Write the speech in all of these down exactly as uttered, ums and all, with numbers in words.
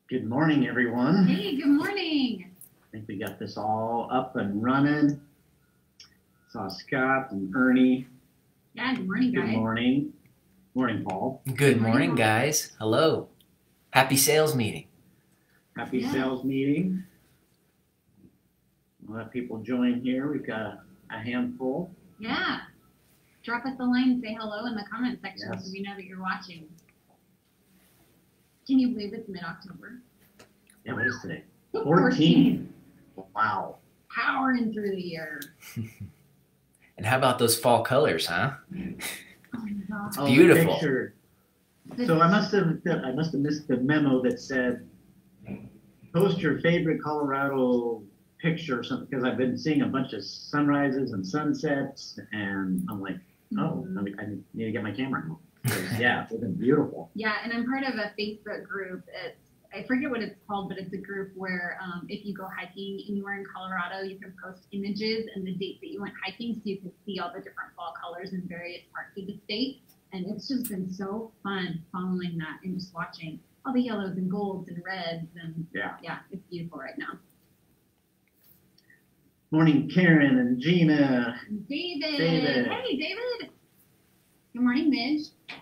Good morning, everyone. Hey, good morning. I think we got this all up and running. Saw Scott and Ernie. Yeah, good morning, guys. Good morning. Morning, Paul. Good morning, guys. Hello. Happy sales meeting. Happy Yeah. sales meeting. We'll have people join here. We've got a, a handful. Yeah. Drop us a line and say hello in the comment section Yes. so we know that you're watching. Can you believe it's mid-October? Yeah, what is today? fourteen. Wow. Powering through the year. And how about those fall colors, huh? Oh my gosh. Oh, beautiful. the picture. So I must have I must have missed the memo that said post your favorite Colorado picture or something, because I've been seeing a bunch of sunrises and sunsets, and I'm like, oh, Mhm. I, mean, I need to get my camera out. Yeah, it's been beautiful. Yeah, and I'm part of a Facebook group. It's I forget what it's called, but it's a group where um, if you go hiking anywhere in Colorado, you can post images and the date that you went hiking so you can see all the different fall colors in various parts of the state. And it's just been so fun following that and just watching all the yellows and golds and reds. And Yeah. yeah, it's beautiful right now. Morning, Karen and Gina. David. David. Hey, David. Good morning, Midge.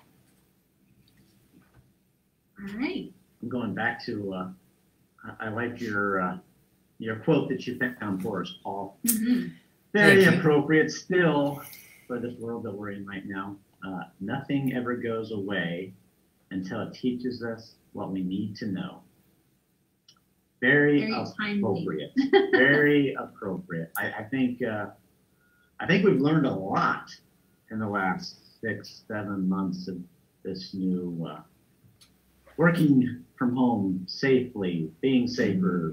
All right. I'm going back to, uh, I, I like your uh, your quote that you found for us, Paul. Mm-hmm. Very Thank you. appropriate still for this world that we're in right now. Uh, nothing ever goes away until it teaches us what we need to know. Very, Very timely. appropriate. Very appropriate. I, I think uh, I think we've learned a lot in the last six, seven months of this new uh, working from home safely, being safer,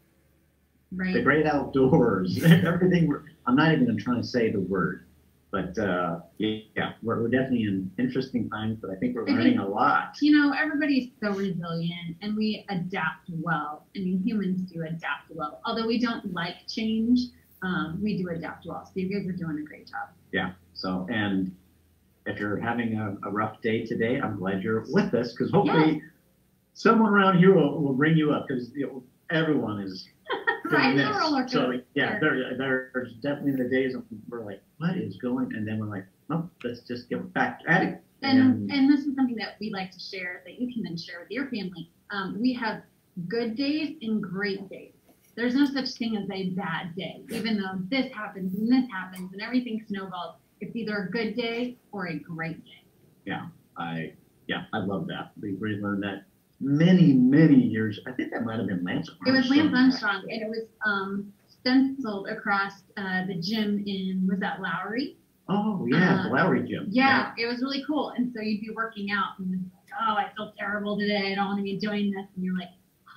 Right. the great outdoors, everything. We're, I'm not even trying to say the word, but uh, yeah, we're, we're definitely in interesting times. But I think we're I learning think- a lot. You know, everybody's so resilient and we adapt well. I mean, humans do adapt well. Although we don't like change, um, we do adapt well. So you guys are doing a great job. Yeah. So, and if you're having a, a rough day today, I'm glad you're with us, because hopefully someone around here will, will bring you up, because you know, everyone is doing Riding the this. roller So coaster. yeah, there, there's definitely the days when we're like, what is going? And then we're like, oh, let's just get back at it. And and this is something that we like to share that you can then share with your family. Um, we have good days and great days. There's no such thing as a bad day, even though this happens and this happens and everything snowballs. It's either a good day or a great day. Yeah, I yeah, I love that. We we learned that many many years. I think that might have been Lance It was Armstrong. Lance Armstrong, and it was um, stenciled across uh, the gym in, was that Lowry? Oh yeah, the Uh, Lowry Gym. Yeah, it was really cool. And so you'd be working out and it's like, oh, I feel terrible today. I don't want to be doing this. And you're like,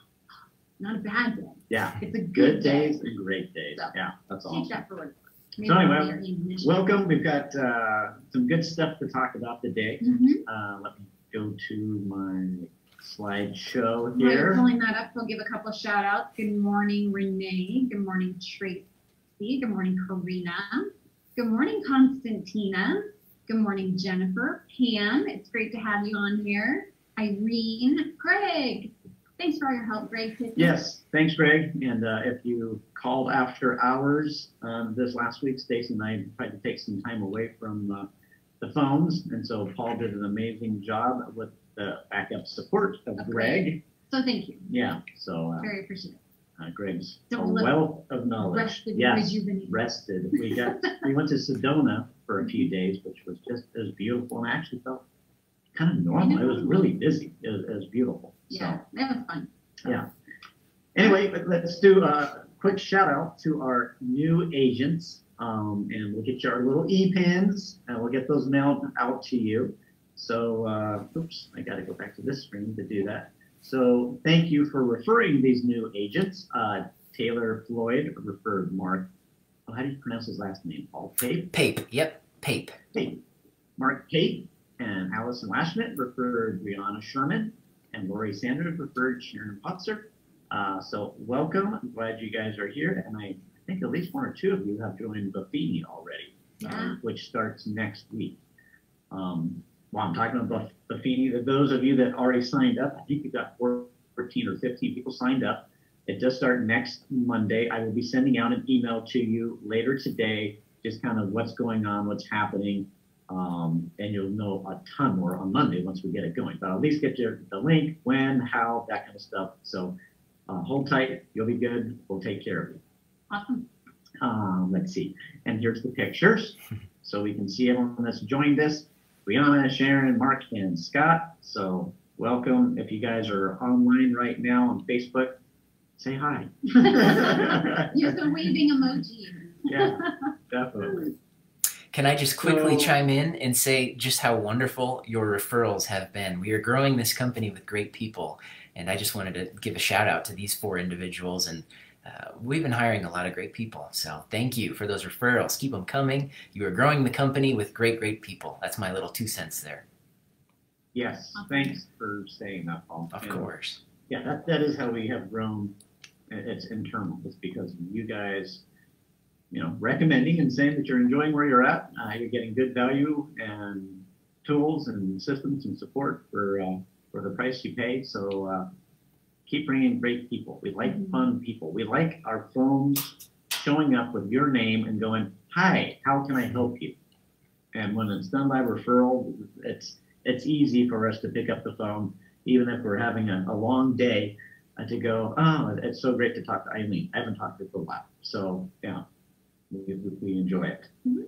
not a bad day. Yeah, It's a good, good day. days and great days. So, Yeah, that's Take awesome. that for what it's worth. So Maybe anyway, that'll be our ammunition. Welcome. We've got uh, some good stuff to talk about today. Mhm. Uh, let me go to my slideshow While you're here. pulling that up, we'll give a couple shout outs. Good morning, Renee. Good morning, Tracy. Good morning, Karina. Good morning, Constantina. Good morning, Jennifer. Pam, it's great to have you on here. Irene, Greg. Thanks for all your help, Greg. Yes, thanks, Greg. And uh, if you called after hours um, this last week, Stacy and I tried to take some time away from uh, the phones, and so Paul did an amazing job with the backup support of Okay. Greg. So thank you. Yeah, so uh, Very appreciative. uh, Greg's a Don't look wealth of knowledge. Rested, Yes, rejuvenated. rested. We got we went to Sedona for a few days, which was just it was beautiful, and I actually felt kind of normal. It was really busy. It was, it was beautiful. Yeah, that was fun. So yeah. Anyway, but let's do a quick shout out to our new agents, um, and we'll get you our little e-pins, and we'll get those mailed out to you. So, uh, oops, I got to go back to this screen to do that. So, thank you for referring these new agents. Uh, Taylor Floyd referred Mark. Oh, how do you pronounce his last name? Paul Pape. Pape. Yep. Pape. Pape. Mark Pape and Allison Lashmet referred Brianna Sherman, and Lori Sanders referred Sharon Potzer. Uh, so welcome. I'm glad you guys are here, and I think at least one or two of you have joined Buffini already, Yeah. um, which starts next week. Um, while I'm talking about Buffini, that those of you that already signed up, I think you've got fourteen fourteen or fifteen people signed up. It does start next Monday. I will be sending out an email to you later today, just kind of what's going on, what's happening, um, and you'll know a ton more on Monday once we get it going. But I'll at least get you the link, when, how, that kind of stuff. So uh, hold tight. You'll be good. We'll take care of you. Awesome. Um, let's see. And here's the pictures. So we can see everyone that's joined us. Brianna, Sharon, Mark, and Scott. So welcome. If you guys are online right now on Facebook, say hi. Use the waving emoji. Yeah, definitely. Can I just quickly So- chime in and say just how wonderful your referrals have been? We are growing this company with great people, and I just wanted to give a shout out to these four individuals. And uh, we've been hiring a lot of great people, so thank you for those referrals. Keep them coming. You are growing the company with great, great people. That's my little two cents there. Yes, thanks for saying that, Paul. Of And, course. Yeah, that, that is how we have grown. It's internal. It's because of you guys, you know, recommending and saying that you're enjoying where you're at. Uh, you're getting good value and tools and systems and support for uh, for the price you pay. So uh, keep bringing great people. We like fun people. We like our phones showing up with your name and going, "Hi, how can I help you?" And when it's done by referral, it's it's easy for us to pick up the phone, even if we're having a, a long day, uh, to go, "Oh, it's so great to talk to Eileen. I haven't talked to her for a while." So yeah. We, we enjoy it. Mhm.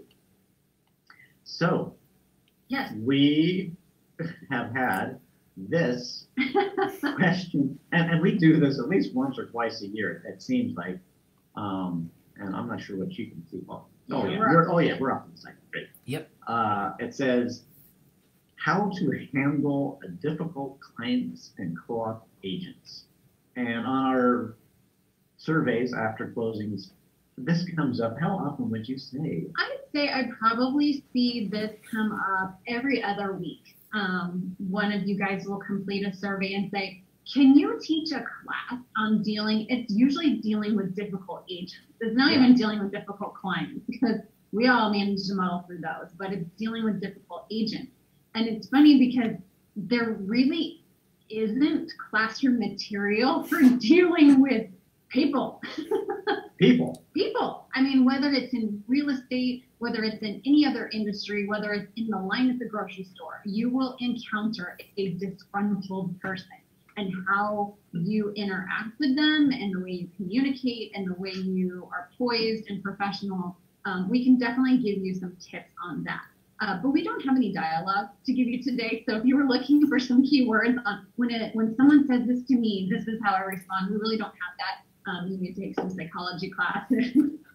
So Yes. we have had this question, and, and we do this at least once or twice a year, it seems like. Um, and I'm not sure what you can see, Paul. Oh, Yeah, yeah. we're You're, up oh, to yeah, it. we're off on the side. Great. Yep. Uh, it says, how to handle difficult clients and co-op agents. And on our surveys after closings, this comes up. How often would you say? I would say I probably see this come up every other week. Um, one of you guys will complete a survey and say, can you teach a class on dealing, it's usually dealing with difficult agents. It's not Yeah. even dealing with difficult clients, because we all manage to muddle through those, but it's dealing with difficult agents. And it's funny because there really isn't classroom material for dealing with people. People. People. I mean, whether it's in real estate, whether it's in any other industry, whether it's in the line at the grocery store, you will encounter a disgruntled person, and how you interact with them and the way you communicate and the way you are poised and professional. Um, we can definitely give you some tips on that. Uh, but we don't have any dialogue to give you today. So if you were looking for some keywords on when it, when someone says this to me, this is how I respond. We really don't have that. Um, you need to take some psychology classes.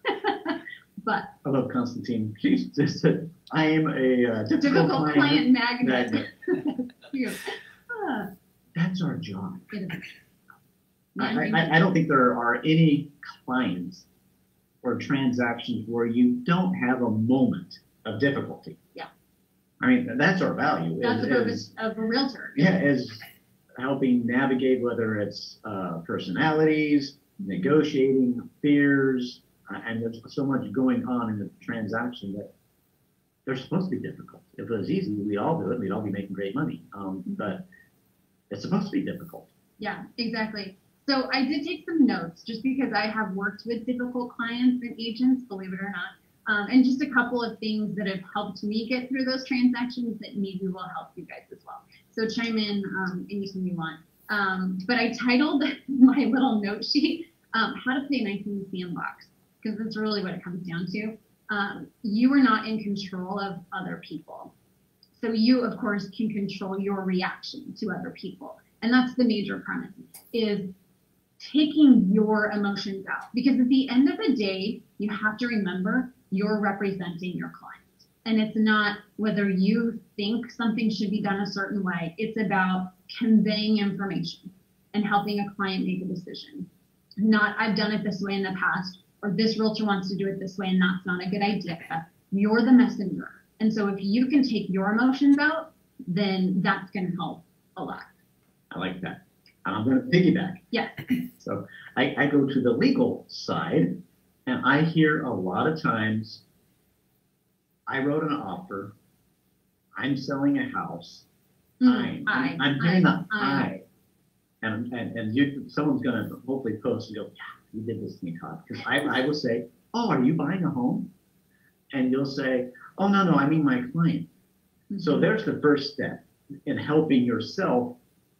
But I love Constantine. She just said, I am a uh, difficult, difficult client. client magnet. magnet. Cute. Ah, That's our job. it is. I, I, I don't think there are any clients or transactions where you don't have a moment of difficulty. Yeah. I mean, that's our value. That's is- the purpose is- of a realtor. Yeah, is helping navigate whether it's uh, personalities, negotiating, fears, uh, and there's so much going on in the transaction that they're supposed to be difficult. If it was easy, we'd all do it. We'd all be making great money. Um, but it's supposed to be difficult. Yeah, exactly. So I did take some notes just because I have worked with difficult clients and agents, believe it or not, um, and just a couple of things that have helped me get through those transactions that maybe will help you guys as well. So chime in um, anything you want. Um, but I titled my little note sheet, um, How to Play Nice in the Sandbox, because that's really what it comes down to. Um, you are not in control of other people. So you, of course, can control your reaction to other people. And that's the major premise, is taking your emotions out. Because at the end of the day, you have to remember you're representing your client. And it's not whether you think something should be done a certain way. It's about conveying information and helping a client make a decision. Not, I've done it this way in the past, or this realtor wants to do it this way and that's not a good idea. You're the messenger. And so if you can take your emotions out, then that's going to help a lot. I like that. And I'm going to piggyback. Yeah. So I, I go to the legal side, and I hear a lot of times, I wrote an offer, I'm selling a house, Mm, I, I, I'm, I'm I, doing the I. I. And, and, and you, someone's going to hopefully post and go, yeah, you did this to me, Todd. Because I, I will say, oh, are you buying a home? And you'll say, oh, no, no, I mean my client. Mm-hmm. So there's the first step in helping yourself.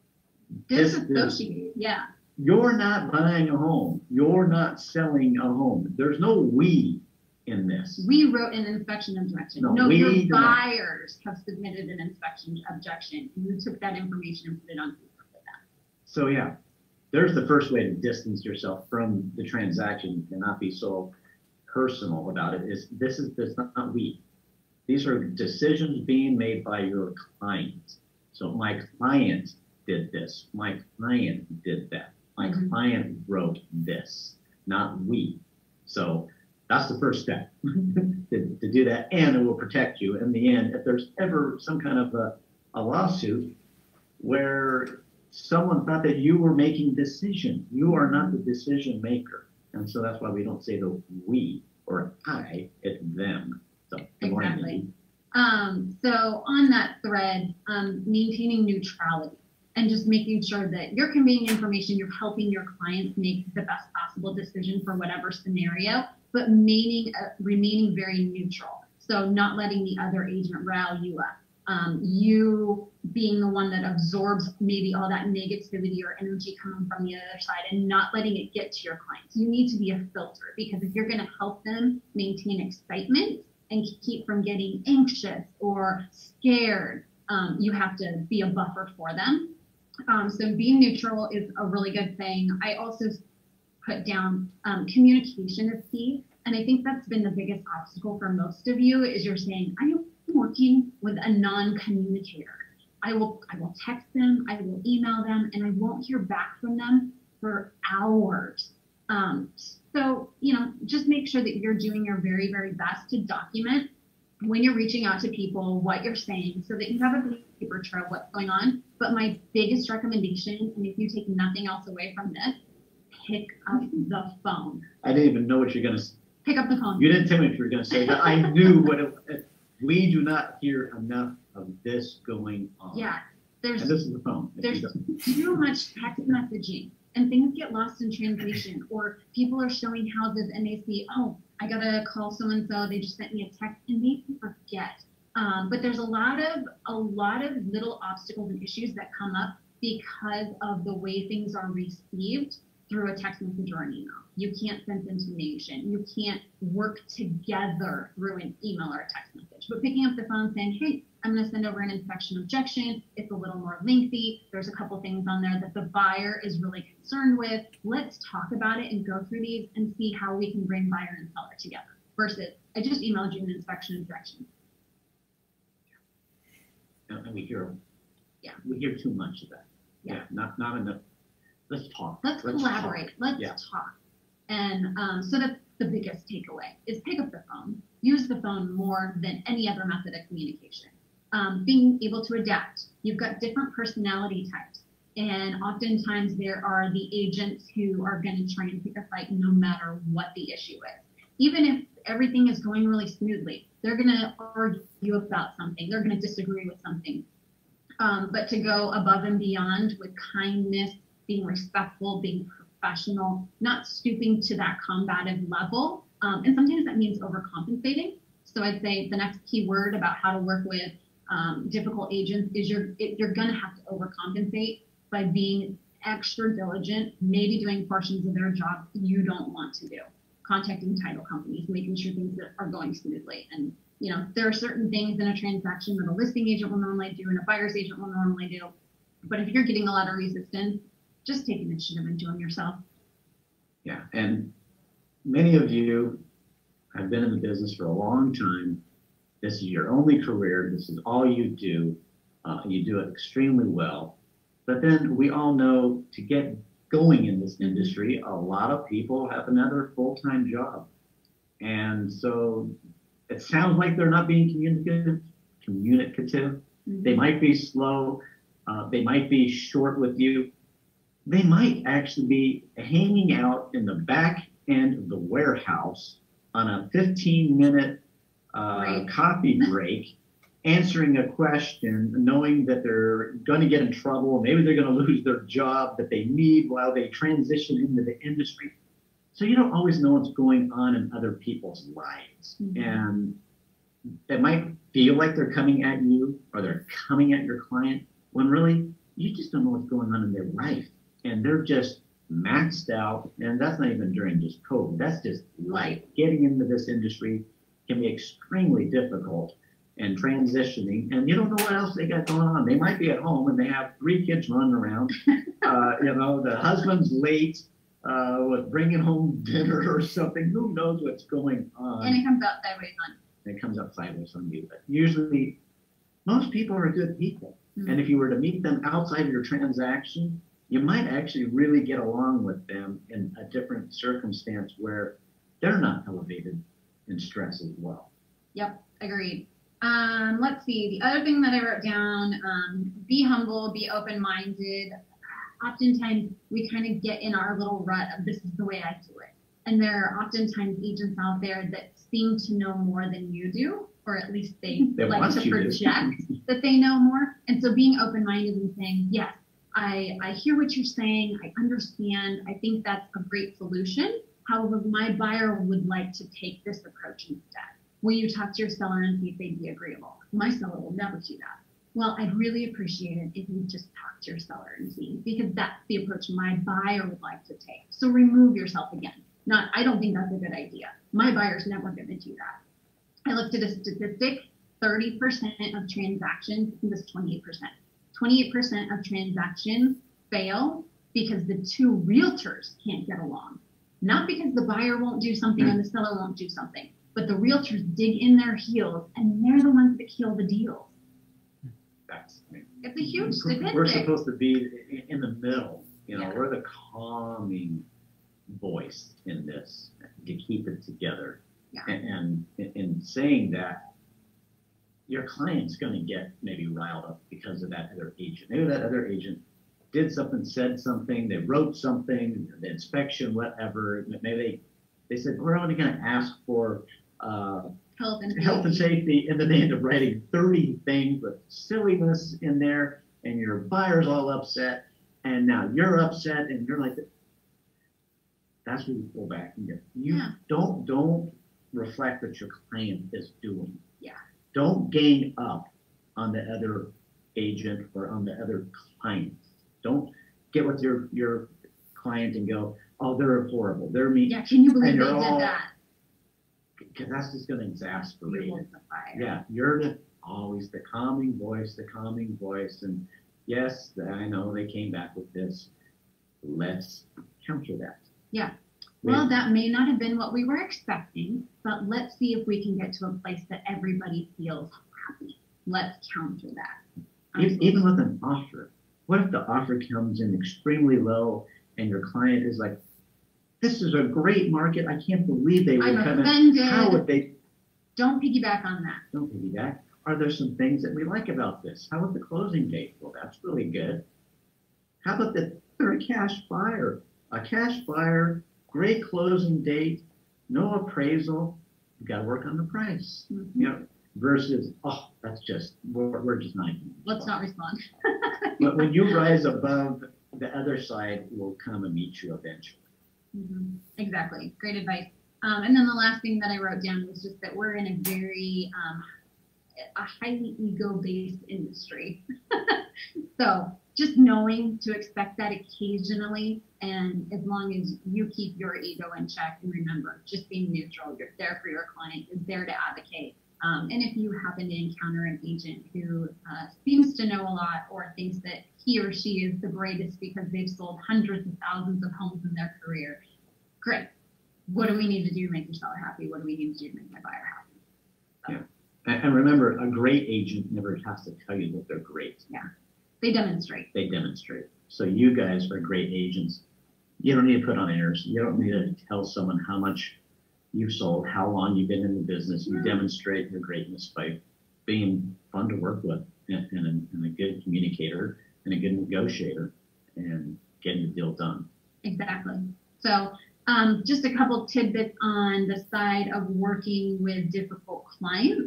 Disassociate, yeah. You're not buying a home. You're not selling a home. There's no we in this. We wrote an inspection objection. No, no we your do not. buyers have submitted an inspection objection. You took that information and put it on paper for them. So yeah, there's the first way to distance yourself from the transaction and not be so personal about it. Is this is this not we? These are decisions being made by your client. So my client did this. My client did that. My mm-hmm. client wrote this, not we. So that's the first step to, to do that, and it will protect you in the end. If there's ever some kind of a, a lawsuit where someone thought that you were making decision, you are not the decision maker. And so that's why we don't say the we or I, it's them. So good morning, exactly. Mindy. Um, so on that thread, um, maintaining neutrality and just making sure that you're conveying information, you're helping your clients make the best possible decision for whatever scenario, but remaining, uh, remaining very neutral. So not letting the other agent rile you up. Um, you being the one that absorbs maybe all that negativity or energy coming from the other side and not letting it get to your clients. You need to be a filter, because if you're going to help them maintain excitement and keep from getting anxious or scared, um, you have to be a buffer for them. Um, so being neutral is a really good thing. I also put down um, communication is key. And I think that's been the biggest obstacle for most of you is you're saying, I am working with a non-communicator. I will, I will text them, I will email them, and I won't hear back from them for hours. Um, so, you know, just make sure that you're doing your very, very best to document when you're reaching out to people, what you're saying, so that you have a paper trail of what's going on. But my biggest recommendation, and if you take nothing else away from this, pick up the phone. I didn't even know what you're going to say. Pick up the phone. You didn't tell me what you were going to say, but I knew what it was. We do not hear enough of this going on. Yeah. There's, and this is the phone. There's too much text messaging, and things get lost in translation, or people are showing houses and they see, oh, I got to call so-and-so, they just sent me a text, and they forget. Um, but there's a lot of a lot of little obstacles and issues that come up because of the way things are received through a text message or an email. You can't sense intonation. You can't work together through an email or a text message. But picking up the phone saying, hey, I'm going to send over an inspection objection. It's a little more lengthy. There's a couple things on there that the buyer is really concerned with. Let's talk about it and go through these and see how we can bring buyer and seller together. Versus, I just emailed you an inspection objection. And we hear, yeah, we hear too much of that. Yeah, yeah not not enough. Let's talk. Let's, Let's collaborate. Talk. Let's yeah. talk. And um, so that's the biggest takeaway is pick up the phone. Use the phone more than any other method of communication. Um, being able to adapt. You've got different personality types. And oftentimes there are the agents who are going to try and pick a fight no matter what the issue is. Even if everything is going really smoothly, they're going to argue about something. They're going to disagree with something. Um, but to go above and beyond with kindness, being respectful, being professional, not stooping to that combative level. Um, and sometimes that means overcompensating. So I'd say the next key word about how to work with um, difficult agents is you're, it, you're going to have to overcompensate by being extra diligent, maybe doing portions of their job you don't want to do, contacting title companies, making sure things are going smoothly. And, you know, there are certain things in a transaction that a listing agent will normally do and a buyer's agent will normally do. But if you're getting a lot of resistance, just take initiative and do them yourself. Yeah, and many of you have been in the business for a long time. This is your only career. This is all you do. Uh, you do it extremely well. But then we all know to get going in this industry, a lot of people have another full-time job. And so it sounds like they're not being communicative. communicative. Mm-hmm. They might be slow. Uh, they might be short with you. They might actually be hanging out in the back end of the warehouse on a fifteen minute uh, coffee break answering a question, knowing that they're going to get in trouble, maybe they're going to lose their job that they need while they transition into the industry. So you don't always know what's going on in other people's lives. Mm-hmm. And it might feel like they're coming at you or they're coming at your client when really you just don't know what's going on in their life. And they're just maxed out. And that's not even during just COVID. That's just life. Getting into this industry can be extremely difficult and transitioning. And you don't know what else they got going on. They might be at home and they have three kids running around. uh, you know, the husband's late. Uh, with bringing home dinner or something, who knows what's going on? And it comes out sideways on you. It comes out sideways on you. But usually, most people are good people. Mm-hmm. And if you were to meet them outside of your transaction, you might actually really get along with them in a different circumstance where they're not elevated in stress as well. Yep, agreed. Um, let's see. The other thing that I wrote down, um, be humble, be open-minded. Oftentimes we kind of get in our little rut of this is the way I do it. And there are oftentimes agents out there that seem to know more than you do, or at least they, they like to project that they know more. And so being open-minded and saying, yes, I, I hear what you're saying. I understand. I think that's a great solution. However, my buyer would like to take this approach instead. Will you talk to your seller and see if they'd be agreeable? My seller will never do that. Well, I'd really appreciate it if you just talk to your seller and see, because that's the approach my buyer would like to take. So remove yourself again. Not, I don't think that's a good idea. My buyer's never going to do that. I looked at a statistic, thirty percent of transactions, I think this is twenty-eight percent. twenty-eight percent of transactions fail because the two realtors can't get along. Not because the buyer won't do something and the seller won't do something, but the realtors dig in their heels and they're the ones that kill the deals. That's, I mean, it's a huge statistic. We're supposed to be in the middle. You know, yeah. We're the calming voice in this to keep it together. Yeah. And, and in saying that, your client's going to get maybe riled up because of that other agent. Maybe that other agent did something, said something, they wrote something, the inspection, whatever. Maybe they, they said, we're only going to ask for uh, Health and, health and safety, and then they end up writing thirty things with silliness in there, and your buyer's all upset, and now you're upset, and you're like, that's when you pull back and go, you yeah. don't don't reflect what your client is doing. Yeah. Don't gang up on the other agent or on the other client. Don't get with your your client and go, oh, they're horrible, they're mean. Yeah, can you believe they did all, that? Because that's just going to exasperate you it. the fire. Yeah, you're the, always the calming voice, the calming voice. And yes, I know they came back with this. Let's counter that. Yeah. Well, that may not have been what we were expecting, but let's see if we can get to a place that everybody feels happy. Let's counter that. Even, even with an offer. What if the offer comes in extremely low and your client is like, this is a great market. I can't believe they would I'm come offended. in. How would they? Don't piggyback on that. Don't piggyback. Are there some things that we like about this? How about the closing date? Well, that's really good. How about that they're a cash buyer? A cash buyer, great closing date, no appraisal. You got to work on the price. Mm-hmm. You know, versus, oh, that's just, we're, we're just not. Let's not respond. But when you rise above, the other side will come and meet you eventually. Mm-hmm. Exactly. Great advice. Um, and then the last thing that I wrote down was just that we're in a very um, a highly ego-based industry. So just knowing to expect that occasionally, and as long as you keep your ego in check, and remember, just being neutral, you're there for your client, you're there to advocate. Um, and if you happen to encounter an agent who uh, seems to know a lot or thinks that he or she is the greatest because they've sold hundreds of thousands of homes in their career, great. What do we need to do to make your seller happy? What do we need to do to make my buyer happy? So, yeah. And, and remember, a great agent never has to tell you that they're great. Yeah. They demonstrate. They demonstrate. So you guys are great agents. You don't need to put on airs. You don't need to tell someone how much you've sold, how long you've been in the business. You demonstrate your greatness by being fun to work with and, and, a, and a good communicator and a good negotiator and getting the deal done. Exactly. So um, just a couple tidbits on the side of working with difficult clients.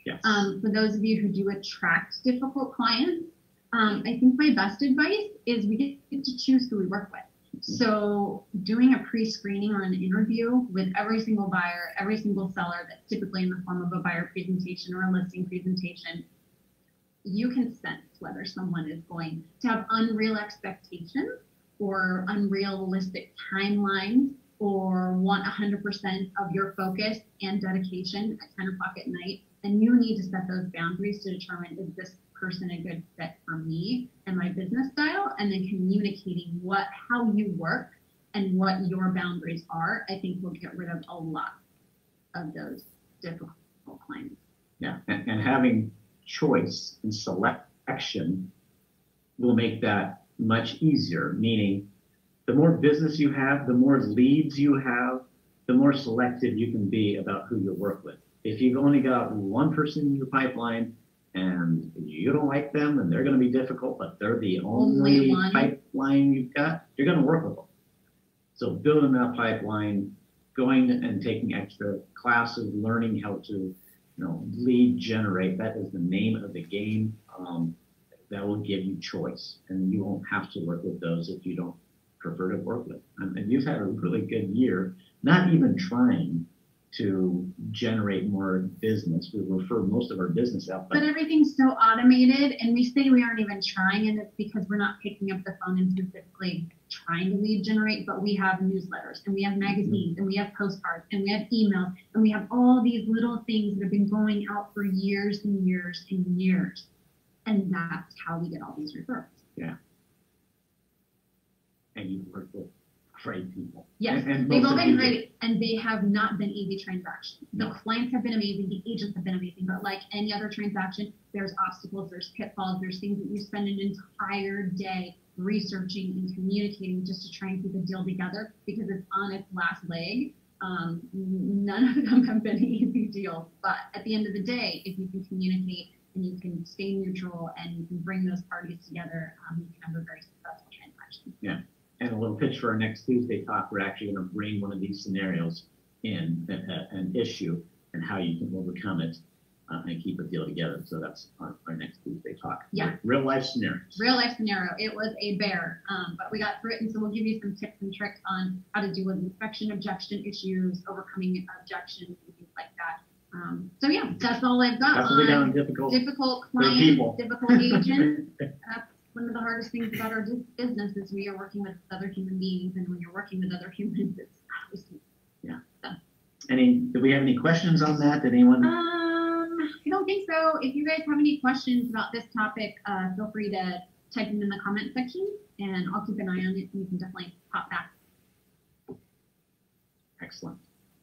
Yes. Um, for those of you who do attract difficult clients, um, I think my best advice is we get to choose who we work with. So doing a pre-screening or an interview with every single buyer, every single seller that's typically in the form of a buyer presentation or a listing presentation, you can sense whether someone is going to have unreal expectations or unrealistic timelines or want one hundred percent of your focus and dedication at ten o'clock at night. And you need to set those boundaries to determine, is this person a good fit for me and my business style? And then communicating what, how you work and what your boundaries are, I think will get rid of a lot of those difficult clients. Yeah, and, and having choice and selection will make that much easier, meaning the more business you have, the more leads you have, the more selective you can be about who you work with. If you've only got one person in your pipeline and you don't like them and they're going to be difficult, but they're the only, only pipeline you've got, you're going to work with them. So building that pipeline, going and taking extra classes, learning how to, you know, lead generate, that is the name of the game. Um, that will give you choice, and you won't have to work with those if you don't prefer to work with. Um, and you've had a really good year, not even trying to generate more business. We refer most of our business out. But, but everything's so automated, and we say we aren't even trying, and it's because we're not picking up the phone and specifically trying to lead generate, but we have newsletters, and we have magazines, and we have postcards, and we have emails, and we have all these little things that have been going out for years and years and years. And that's how we get all these referrals. Yeah. And you work with great people. Yes, and, and they've all been great, and they have not been easy transactions. The No. clients have been amazing, the agents have been amazing, but like any other transaction, there's obstacles, there's pitfalls, there's things that you spend an entire day researching and communicating just to try and keep a deal together because it's on its last leg. Um, none of them have been easy deals, but at the end of the day, if you can communicate and you can stay neutral and you can bring those parties together, um, you can have a very successful transaction. Yeah. And a little pitch for our next Tuesday talk, we're actually going to bring one of these scenarios in, a, a, an issue, and how you can overcome it uh, and keep a deal together. So that's our, our next Tuesday talk. Yeah. Real life scenarios. Real life scenario. It was a bear, um, but we got through it, and so we'll give you some tips and tricks on how to deal with inspection objection issues, overcoming objections, and things like that. Um, so yeah, that's all I've got. That's what we got on difficult, difficult people. clients, difficult agents. That's one of the hardest things about our business is we are working with other human beings, and when you're working with other humans, it's obviously yeah. So. Any? Do we have any questions on that? Did anyone? Um, I don't think so. If you guys have any questions about this topic, uh, feel free to type them in the comment section, and I'll keep an eye on it. And you can definitely pop back. Excellent.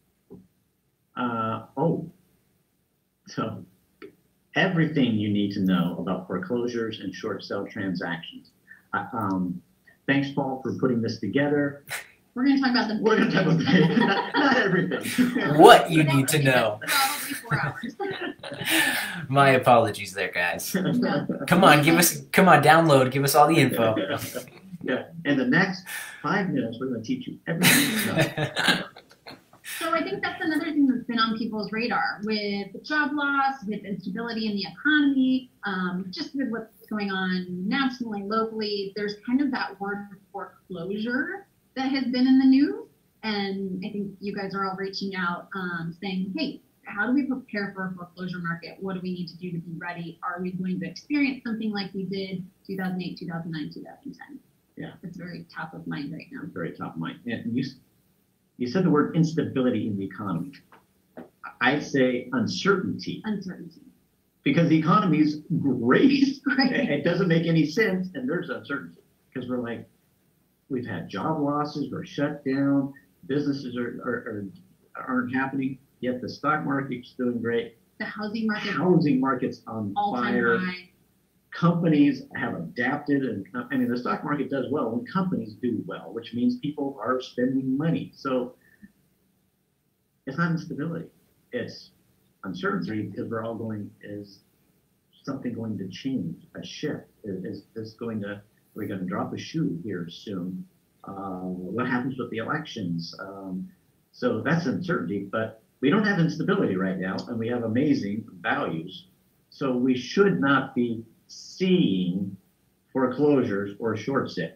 Uh, oh, so everything you need to know about foreclosures and short sale transactions. Uh, um, thanks, Paul, for putting this together. We're going to talk about the We're going to talk about the, not, not everything. What you need to know. Probably four hours. My apologies there, guys. No. Come on, give us, come on, download, give us all the info. Yeah, in the next five minutes, we're going to teach you everything you know. So I think that's another thing that's been on people's radar with job loss, with instability in the economy, um, just with what's going on nationally, locally. There's kind of that word foreclosure that has been in the news. And I think you guys are all reaching out um, saying, hey, how do we prepare for a foreclosure market? What do we need to do to be ready? Are we going to experience something like we did two thousand eight, two thousand nine, two thousand ten? Yeah. It's very top of mind right now. Very top of mind. And you, you said the word instability in the economy. I say uncertainty. Uncertainty. Because the economy is great. It's great. It doesn't make any sense, and there's uncertainty. Because we're like, we've had job losses, we're shut down, businesses are, are, are, aren't happening, yet the stock market's doing great. The housing market. Housing market's on all-time fire. high. Companies have adapted, and I mean, the stock market does well when companies do well, which means people are spending money. So it's not instability, it's uncertainty, because we're all going, is something going to change, a shift? Is, is this going to, are we going to drop a shoe here soon? Uh, what happens with the elections? Um, so that's uncertainty, but we don't have instability right now, and we have amazing values. So we should not be seeing foreclosures or short sale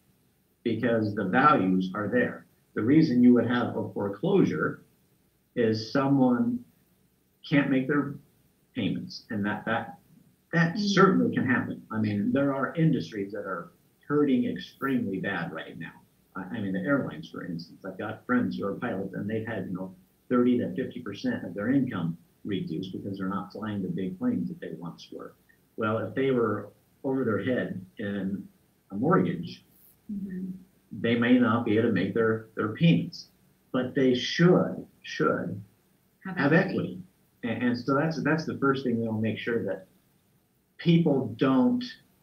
because the values are there. The reason you would have a foreclosure is someone can't make their payments, and that that that mm-hmm. certainly can happen. I mean, there are industries that are hurting extremely bad right now. I mean, the airlines, for instance. I've got friends who are pilots, and they've had, you know, thirty to fifty percent of their income reduced because they're not flying the big planes that they once were. Well, if they were over their head in a mortgage, mm-hmm. they may not be able to make their, their payments, but they should, should have, have equity. equity. And, and so that's, that's the first thing they'll make sure that people don't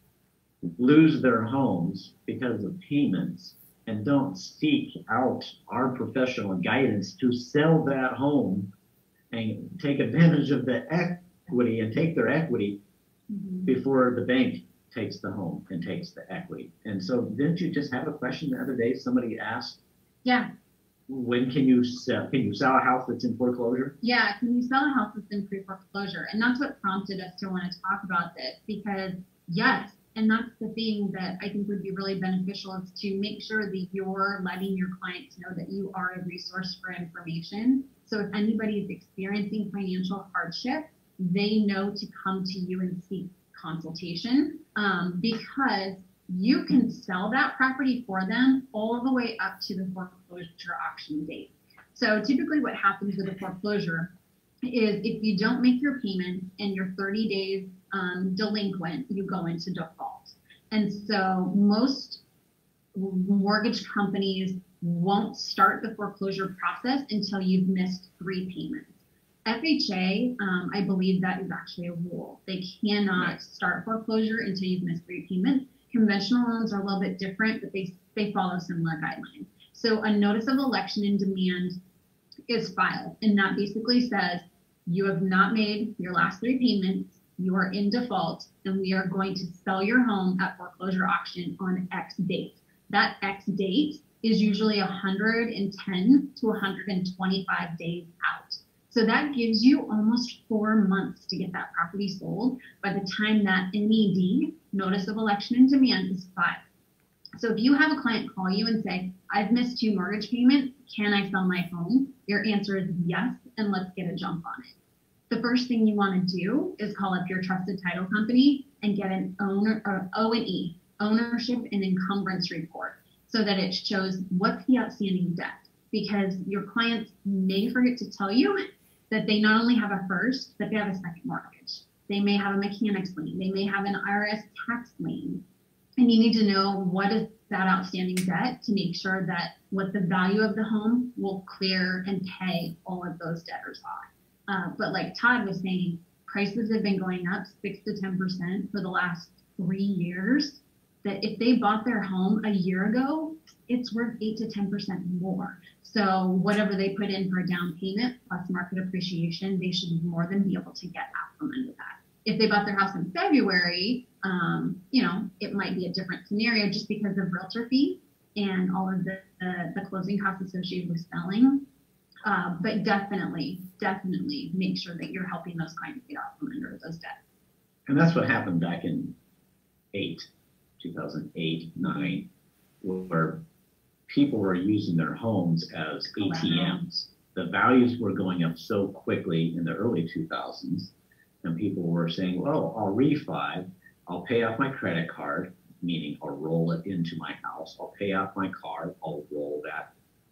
lose their homes because of payments and don't seek out our professional guidance to sell that home and take advantage of the equity and take their equity mm-hmm. before the bank takes the home and takes the equity. And so didn't you just have a question the other day? Somebody asked, yeah, when can you sell, can you sell a house that's in foreclosure? Yeah, can you sell a house that's in pre-foreclosure? And that's what prompted us to want to talk about this, because yes, and that's the thing that I think would be really beneficial, is to make sure that you're letting your clients know that you are a resource for information. So if anybody is experiencing financial hardship, they know to come to you and seek consultation, um, because you can sell that property for them all the way up to the foreclosure auction date. So typically what happens with a foreclosure is if you don't make your payments and you're thirty days um, delinquent, you go into default. And so most mortgage companies won't start the foreclosure process until you've missed three payments. F H A, um, I believe that is actually a rule. They cannot right. start foreclosure until you've missed three payments. Conventional loans are a little bit different, but they, they follow similar guidelines. So a notice of election in demand is filed, and that basically says you have not made your last three payments, you are in default, and we are going to sell your home at foreclosure auction on X date. That X date is usually one hundred ten to one hundred twenty-five days out. So that gives you almost four months to get that property sold by the time that N E D, notice of election in demand, is filed. So if you have a client call you and say, I've missed two mortgage payments, can I sell my home? Your answer is yes, and let's get a jump on it. The first thing you want to do is call up your trusted title company and get an owner or O and E, ownership and encumbrance report, so that it shows what's the outstanding debt. Because your clients may forget to tell you that they not only have a first, but they have a second mortgage. They may have a mechanics lien. They may have an I R S tax lien. And you need to know what is that outstanding debt to make sure that what the value of the home will clear and pay all of those debtors off. Uh, but like Todd was saying, prices have been going up six to ten percent for the last three years. That if they bought their home a year ago, it's worth eight to ten percent more. So whatever they put in for a down payment plus market appreciation, they should more than be able to get out from under that. If they bought their house in February, um, you know, it might be a different scenario just because of realtor fees and all of the, the, the closing costs associated with selling. Uh, but definitely, definitely make sure that you're helping those clients get out from under those debts. And that's what happened back in eight, two thousand eight, nine, where people were using their homes as A T Ms. The values were going up so quickly in the early two thousands, and people were saying, well, I'll refi, I'll pay off my credit card, meaning I'll roll it into my house, I'll pay off my car, I'll roll that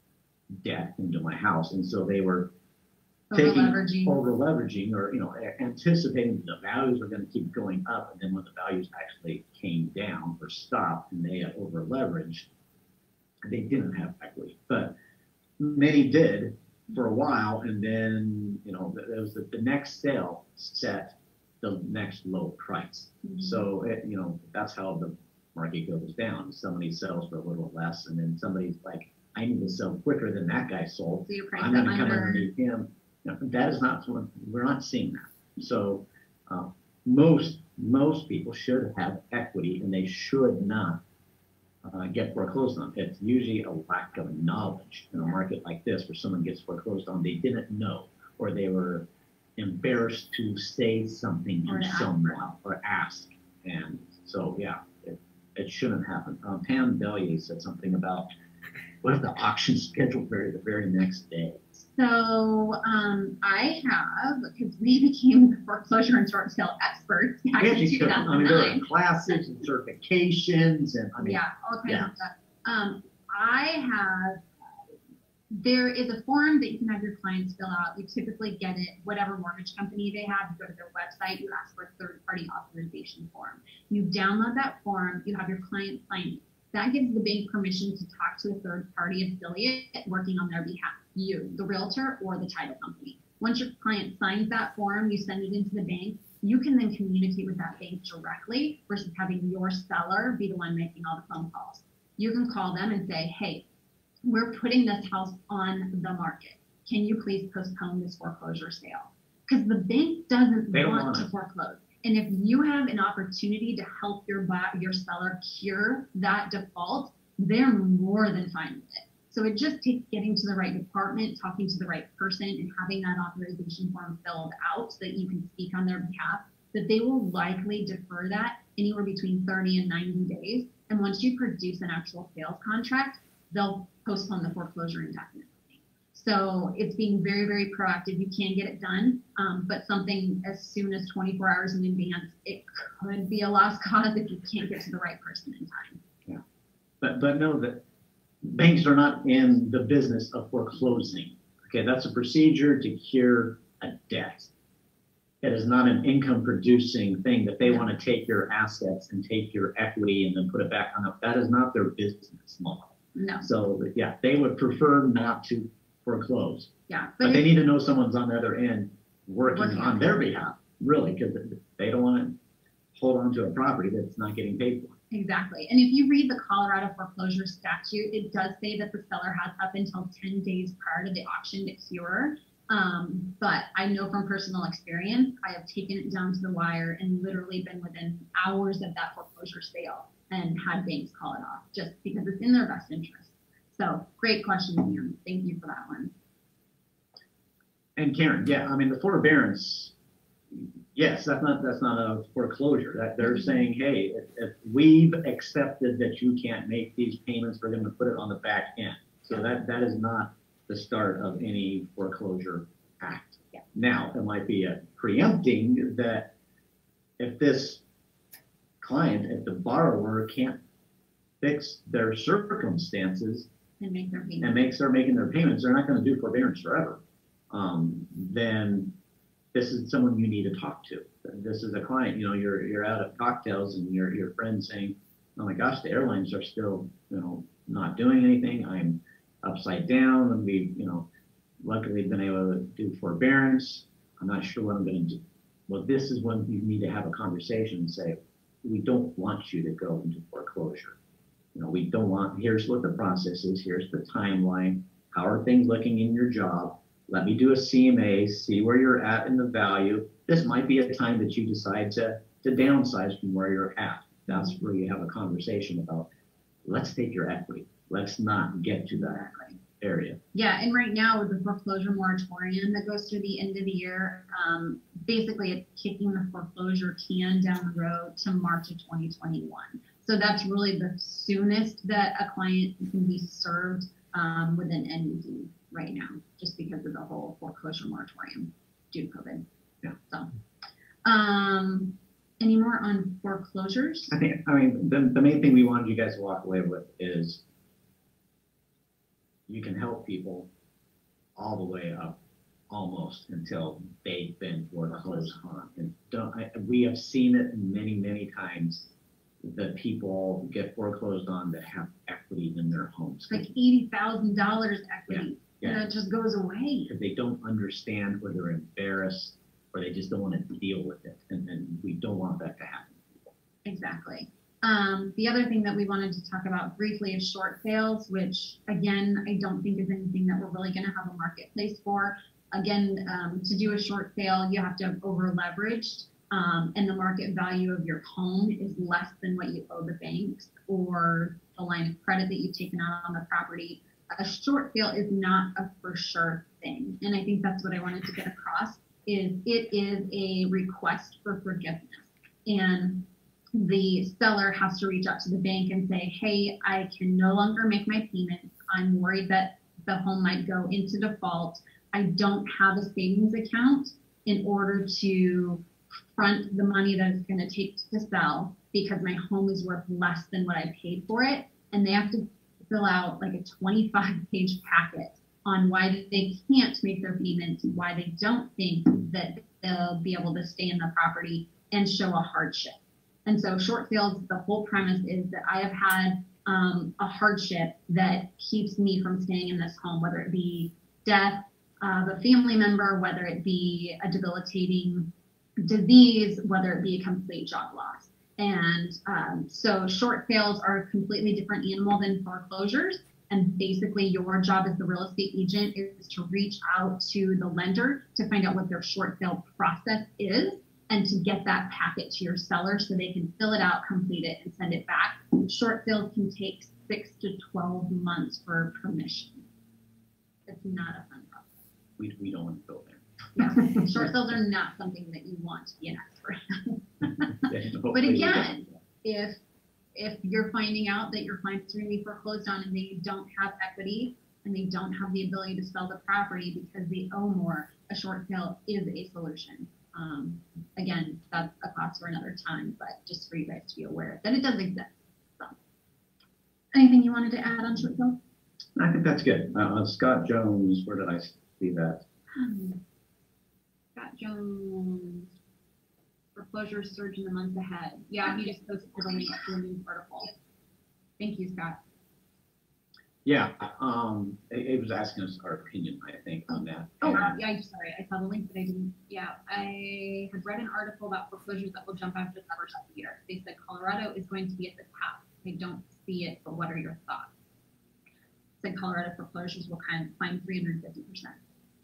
debt into my house. And so they were over taking leveraging. over leveraging or, you know, anticipating the values were going to keep going up. And then when the values actually came down or stopped and they had over leveraged, they didn't have equity. But many did for a while. And then, you know, there was the, the next sale set the next low price. Mm-hmm. So, it, you know, that's how the market goes down. Somebody sells for a little less, and then somebody's like, I need to sell quicker than that guy sold. So your price I'm going to come under. underneath him. No, that is not, we're not seeing that. So uh, most most people should have equity, and they should not uh, get foreclosed on. It's usually a lack of knowledge in a market like this where someone gets foreclosed on. They didn't know. or they were embarrassed to say something Or to to ask for someone help. or ask. And so, yeah, it, it shouldn't happen. Um, Pam Bellier said something about what if the auction scheduled very the very next day? So um, I have, because we became the foreclosure and short sale experts back We in actually took, I mean, there are two thousand nine. classes and certifications, and I mean, Yeah, all kinds yeah. of stuff. Um, I have, there is a form that you can have your clients fill out. You typically get it, whatever mortgage company they have, you go to their website, you ask for a third-party authorization form. You download that form, you have your client sign it. That gives the bank permission to talk to a third-party affiliate working on their behalf, you, the realtor, or the title company. Once your client signs that form, you send it into the bank. You can then communicate with that bank directly versus having your seller be the one making all the phone calls. You can call them and say, hey, we're putting this house on the market. Can you please postpone this foreclosure sale? Because the bank doesn't They don't want want to it. foreclose. And if you have an opportunity to help your buyer, your seller cure that default, they're more than fine with it. So it just takes getting to the right department, talking to the right person, and having that authorization form filled out so that you can speak on their behalf, that they will likely defer that anywhere between thirty and ninety days. And once you produce an actual sales contract, they'll postpone the foreclosure indefinitely. So it's being very, very proactive. You can get it done, um, but something as soon as twenty-four hours in advance, it could be a lost cause if you can't get to the right person in time. Yeah. But but know that banks are not in the business of foreclosing. Okay, that's a procedure to cure a debt. It is not an income producing thing that they want to take your assets and take your equity and then put it back on. That is not their business model. No. So yeah, they would prefer not to foreclose. Yeah. But But they if, need to know someone's on the other end working Working on on their it. behalf, really, because they don't want to hold on to a property that's not getting paid for. exactly. And if you read the Colorado foreclosure statute, it does say that the seller has up until ten days prior to the auction to cure. Um, but I know from personal experience, I have taken it down to the wire and literally been within hours of that foreclosure sale and had banks call it off just because it's in their best interest. So great question, Ian. Thank you for that one. And Karen, yeah, I mean, the forbearance, yes, that's not, that's not a foreclosure. That they're saying, hey, if, if we've accepted that you can't make these payments, we're going to put it on the back end. So that, that is not the start of any foreclosure act. Yeah. Now, it might be a preempting that if this client, if the borrower can't fix their circumstances And make their payment. and makes, start making their payments, they're not going to do forbearance forever. Um, then this is someone you need to talk to. This is a client, you know, you're you're out at cocktails and your your friend saying, oh my gosh, the airlines are still, you know, not doing anything. I'm upside down, and we, you know, luckily been able to do forbearance. I'm not sure what I'm going to do. Well, this is when you need to have a conversation and say, we don't want you to go into foreclosure. You know, we don't want, here's what the process is, here's the timeline, how are things looking in your job? Let me do a C M A, see where you're at in the value. This might be a time that you decide to, to downsize from where you're at. That's where you have a conversation about, let's take your equity. Let's not get to that area. Yeah, and right now with the foreclosure moratorium that goes through the end of the year, um, basically it's kicking the foreclosure can down the road to March of twenty twenty-one. So that's really the soonest that a client can be served um, with an N E D right now, just because of the whole foreclosure moratorium due to COVID. Yeah. So, um, any more on foreclosures? I think, I mean, the, the main thing we wanted you guys to walk away with is you can help people all the way up almost until they've been foreclosed on. And don't, I, we have seen it many, many times that people get foreclosed on that have equity in their homes. Like eighty thousand dollars equity, Yeah, yeah. and it just goes away. Because they don't understand, or they're embarrassed, or they just don't want to deal with it. And, and we don't want that to happen. Exactly. Um, the other thing that we wanted to talk about briefly is short sales, which again, I don't think is anything that we're really going to have a marketplace for. Again, um, to do a short sale, you have to have over leveraged, um, and the market value of your home is less than what you owe the banks or the line of credit that you've taken out on the property. a short sale is not a for sure thing. And I think that's what I wanted to get across is it is a request for forgiveness. And the seller has to reach out to the bank and say, hey, I can no longer make my payments. I'm worried that the home might go into default. I don't have a savings account in order to front the money that it's going to take to sell because my home is worth less than what I paid for it. And they have to fill out like a twenty-five page packet on why they can't make their payments, why they don't think that they'll be able to stay in the property and show a hardship. And so short sales, the whole premise is that I have had um, a hardship that keeps me from staying in this home, whether it be death of a family member, whether it be a debilitating disease, whether it be a complete job loss. And um, so short sales are a completely different animal than foreclosures. And basically your job as the real estate agent is to reach out to the lender to find out what their short sale process is and to get that packet to your seller so they can fill it out, complete it, and send it back. Short sales can take six to twelve months for permission. It's not a fun process. We, we don't want to go there. No, short sales are not something that you want to be an expert in. But again, if if you're finding out that your client's going to be foreclosed on and they don't have equity and they don't have the ability to sell the property because they owe more, a short sale is a solution. Um, again, that's a class for another time, but just for you guys to be aware that it does exist. So, anything you wanted to add on short sales? I think that's good. Uh, Scott Jones, where did I see that? Um, Scott Jones, foreclosures surge in the months ahead. Yeah, he just posted a link to a news article. Thank you, Scott. Yeah, um, it, it was asking us our opinion, I think, on that. Oh, And- yeah, I'm sorry. I saw the link, but I didn't. Yeah, I had read an article about foreclosures that will jump after the first of the year. They said Colorado is going to be at the top. I don't see it, but what are your thoughts? Said Colorado foreclosures will kind of climb three hundred fifty percent.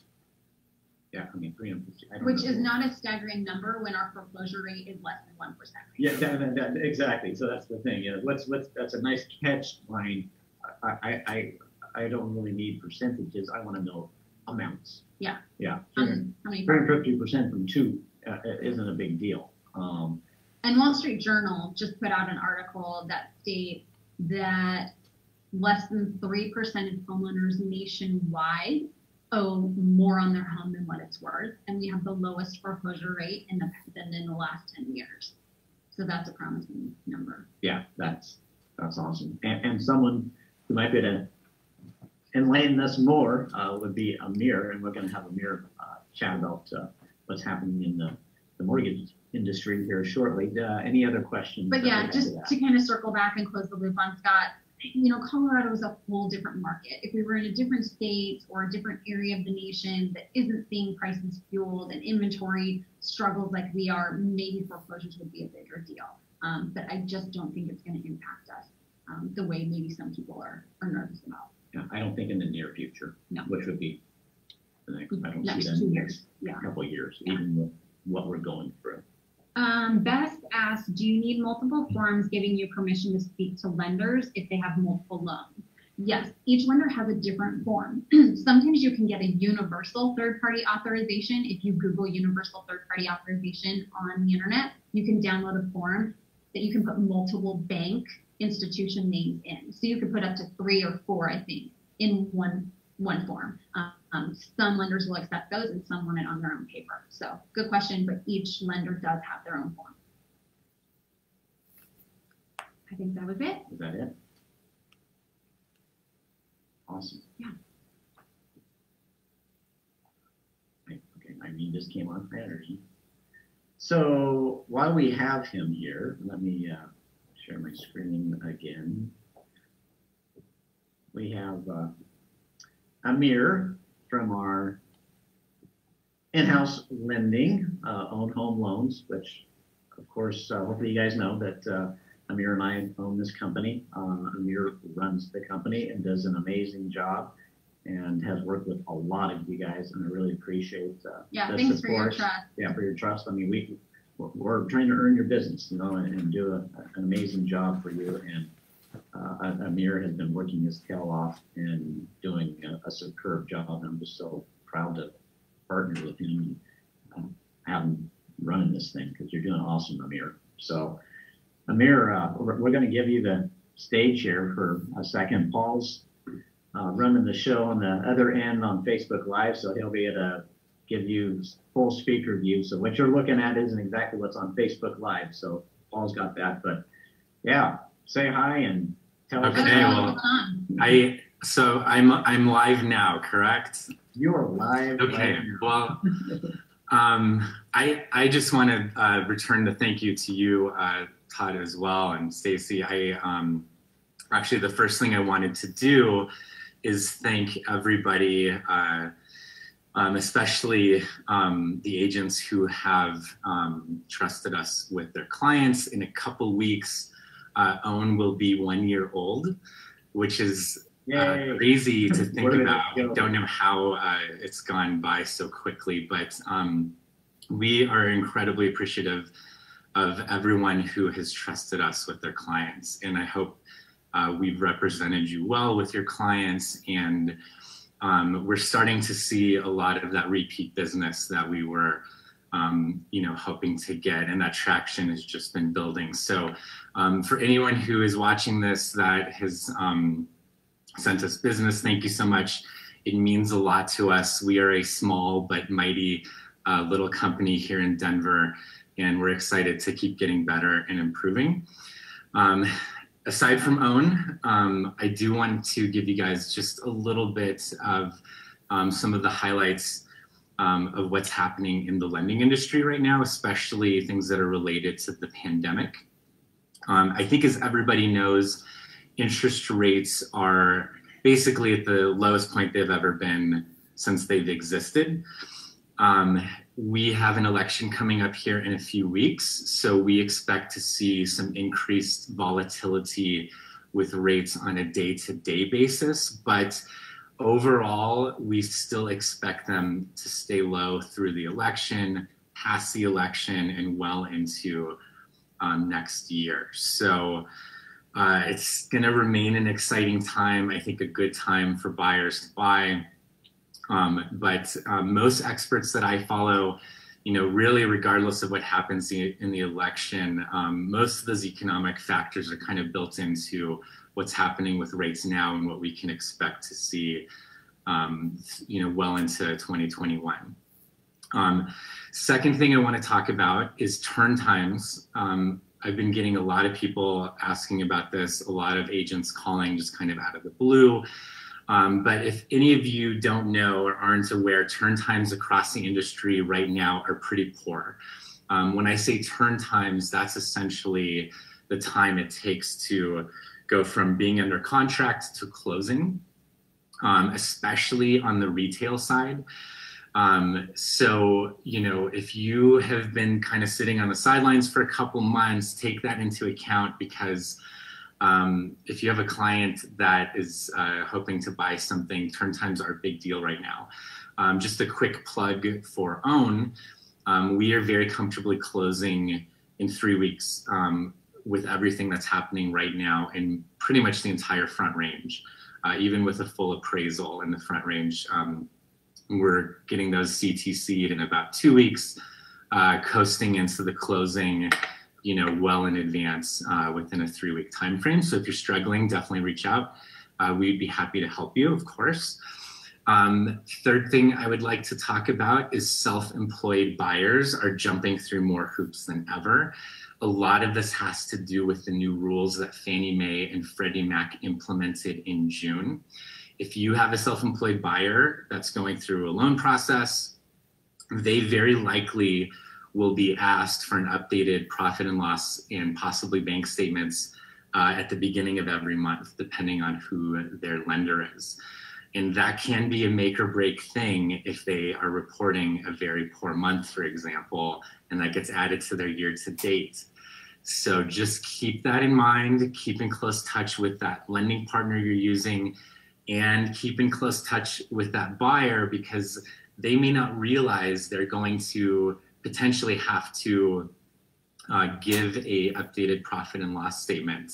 Yeah, I mean, three hundred fifty. I don't Which know. is not a staggering number when our foreclosure rate is less than one percent. Yeah, that, that, that, exactly. So that's the thing. You know, let's let's that's a nice catch line. I I I, I don't really need percentages. I want to know amounts. Yeah. Yeah. How many? How many? three hundred fifty percent from two uh, isn't a big deal. Um, And Wall Street Journal just put out an article that states that less than three percent of homeowners nationwide owe more on their home than what it's worth. And we have the lowest foreclosure rate in the, than in the last ten years. So that's a promising number. yeah, that's that's awesome. And, and someone who might be able to enlighten us more uh, would be Amir, and we're going to have Amir uh, chat about uh, what's happening in the, the mortgage industry here shortly. Uh, any other questions? But yeah, related just to that? to kind of circle back and close the loop on Scott, you know, Colorado is a whole different market. If we were in a different state or a different area of the nation that isn't seeing prices fueled and inventory struggles like we are, maybe foreclosures would be a bigger deal. Um, but I just don't think it's going to impact us um, the way maybe some people are, are nervous about. Yeah, I don't think in the near future, No. which would be the next. I don't Next see that two in the years. Yeah. next couple of years, Yeah. even with what we're going through. Um, Beth asked, do you need multiple forms giving you permission to speak to lenders if they have multiple loans? Yes, each lender has a different form. Sometimes you can get a universal third-party authorization. If you Google universal third-party authorization on the internet, you can download a form that you can put multiple bank institution names in. So you could put up to three or four, I think, in one one form. Um, some lenders will accept those and some want it on their own paper. So good question, but each lender does have their own form. I think that was it. Is that it? Awesome. Yeah. Okay, okay, I mean, just came on energy. So while we have him here, let me uh, share my screen again. We have uh, Amir from our in-house lending, uh, own home loans, which of course, uh, hopefully you guys know that uh, Amir and I own this company. Uh, Amir runs the company and does an amazing job and has worked with a lot of you guys, and I really appreciate uh, Yeah, the thanks support. for your trust. Yeah, for your trust. I mean, we, we're, we're trying to earn your business, you know, and, and do a, an amazing job for you, and uh, Amir has been working his tail off and doing a, a superb job. And I'm just so proud to partner with him and um, have him running this thing, because you're doing awesome, Amir. So, Amir, uh, we're, we're going to give you the stage here for a second. Paul's uh, running the show on the other end on Facebook Live, so he'll be able to give you full speaker view. So what you're looking at isn't exactly what's on Facebook Live. So Paul's got that, but yeah, say hi and tell us. Okay, well, I so I'm I'm live now, correct? You're live. Okay, right now. well, um, I I just want to uh, return the thank you to you, uh, Todd, as well, and Stacy. I um, actually the first thing I wanted to do is thank everybody. Uh, Um, especially um, the agents who have um, trusted us with their clients. In a couple weeks, uh, OWN will be one year old, which is uh, crazy to think about. I don't know how uh, it's gone by so quickly, but um, we are incredibly appreciative of everyone who has trusted us with their clients. And I hope uh, we've represented you well with your clients, and Um, we're starting to see a lot of that repeat business that we were, um, you know, hoping to get, and that traction has just been building. So um, for anyone who is watching this that has um, sent us business, thank you so much. It means a lot to us. We are a small but mighty uh, little company here in Denver, and we're excited to keep getting better and improving. Um, Aside from OWN, um, I do want to give you guys just a little bit of um, some of the highlights um, of what's happening in the lending industry right now, especially things that are related to the pandemic. Um, I think, as everybody knows, interest rates are basically at the lowest point they've ever been since they've existed. Um, we have an election coming up here in a few weeks, so we expect to see some increased volatility with rates on a day-to-day basis, but overall, we still expect them to stay low through the election, past the election, and well into um, next year. So uh, it's going to remain an exciting time, I think a good time for buyers to buy. Um, but um, most experts that I follow, you know, really regardless of what happens in the election, um, most of those economic factors are kind of built into what's happening with rates now and what we can expect to see, um, you know, well into twenty twenty-one. Um, second thing I want to talk about is turn times. Um, I've been getting a lot of people asking about this, a lot of agents calling just kind of out of the blue. Um, but if any of you don't know or aren't aware, turn times across the industry right now are pretty poor. Um, when I say turn times, that's essentially the time it takes to go from being under contract to closing, um, especially on the retail side. Um, so, you know, if you have been kind of sitting on the sidelines for a couple months, take that into account, because Um, if you have a client that is uh, hoping to buy something, turn times are a big deal right now. Um, just a quick plug for OWN. Um, we are very comfortably closing in three weeks um, with everything that's happening right now in pretty much the entire Front Range. Uh, even with a full appraisal in the Front Range, um, we're getting those C T C'd in about two weeks, uh, coasting into the closing, you know, well in advance uh, within a three week time frame. So if you're struggling, definitely reach out. Uh, we'd be happy to help you, of course. Um, third thing I would like to talk about is self-employed buyers are jumping through more hoops than ever. A lot of this has to do with the new rules that Fannie Mae and Freddie Mac implemented in June. If you have a self-employed buyer that's going through a loan process, they very likely will be asked for an updated profit and loss and possibly bank statements uh, at the beginning of every month, depending on who their lender is. And that can be a make or break thing if they are reporting a very poor month, for example, and that gets added to their year to date. So just keep that in mind, keep in close touch with that lending partner you're using, and keep in close touch with that buyer, because they may not realize they're going to potentially have to uh, give a updated profit and loss statement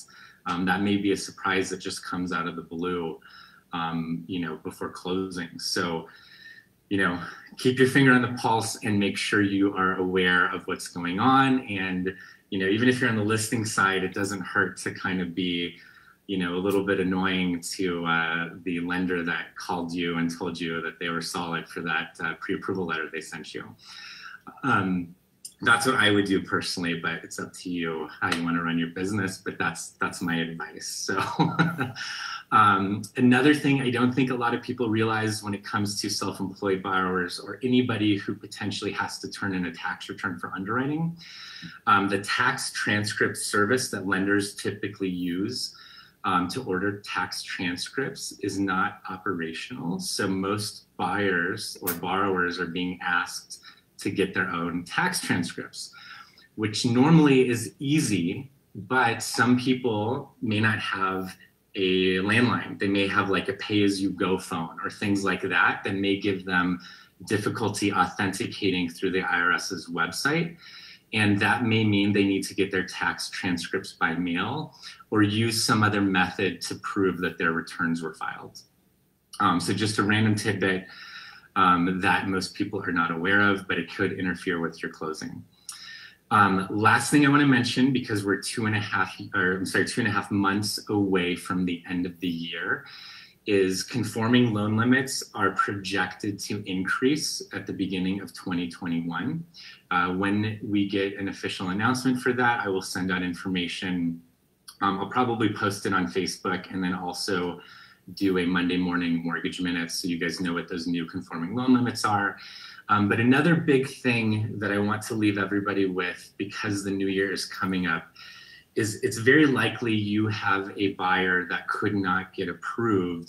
Um, that may be a surprise that just comes out of the blue, um, you know, before closing. So, you know, keep your finger on the pulse and make sure you are aware of what's going on. And, you know, even if you're on the listing side, it doesn't hurt to kind of be, you know, a little bit annoying to uh, the lender that called you and told you that they were solid for that uh, pre-approval letter they sent you. Um, that's what I would do personally, but it's up to you how you want to run your business. But that's that's my advice. So um, another thing I don't think a lot of people realize when it comes to self-employed borrowers or anybody who potentially has to turn in a tax return for underwriting, um, the tax transcript service that lenders typically use um, to order tax transcripts is not operational. So most buyers or borrowers are being asked to get their own tax transcripts, which normally is easy, but some people may not have a landline. They may have like a pay-as-you-go phone or things like that that may give them difficulty authenticating through the IRS's website. And that may mean they need to get their tax transcripts by mail or use some other method to prove that their returns were filed. Um, so just a random tidbit Um, that most people are not aware of, but it could interfere with your closing. Um, last thing I want to mention, because we're two and a half, or I'm sorry, two and a half months away from the end of the year, is conforming loan limits are projected to increase at the beginning of twenty twenty-one. Uh, when we get an official announcement for that, I will send out information. Um, I'll probably post it on Facebook and then also do a Monday morning mortgage minutes so you guys know what those new conforming loan limits are. Um, but another big thing that I want to leave everybody with, because the new year is coming up, is it's very likely you have a buyer that could not get approved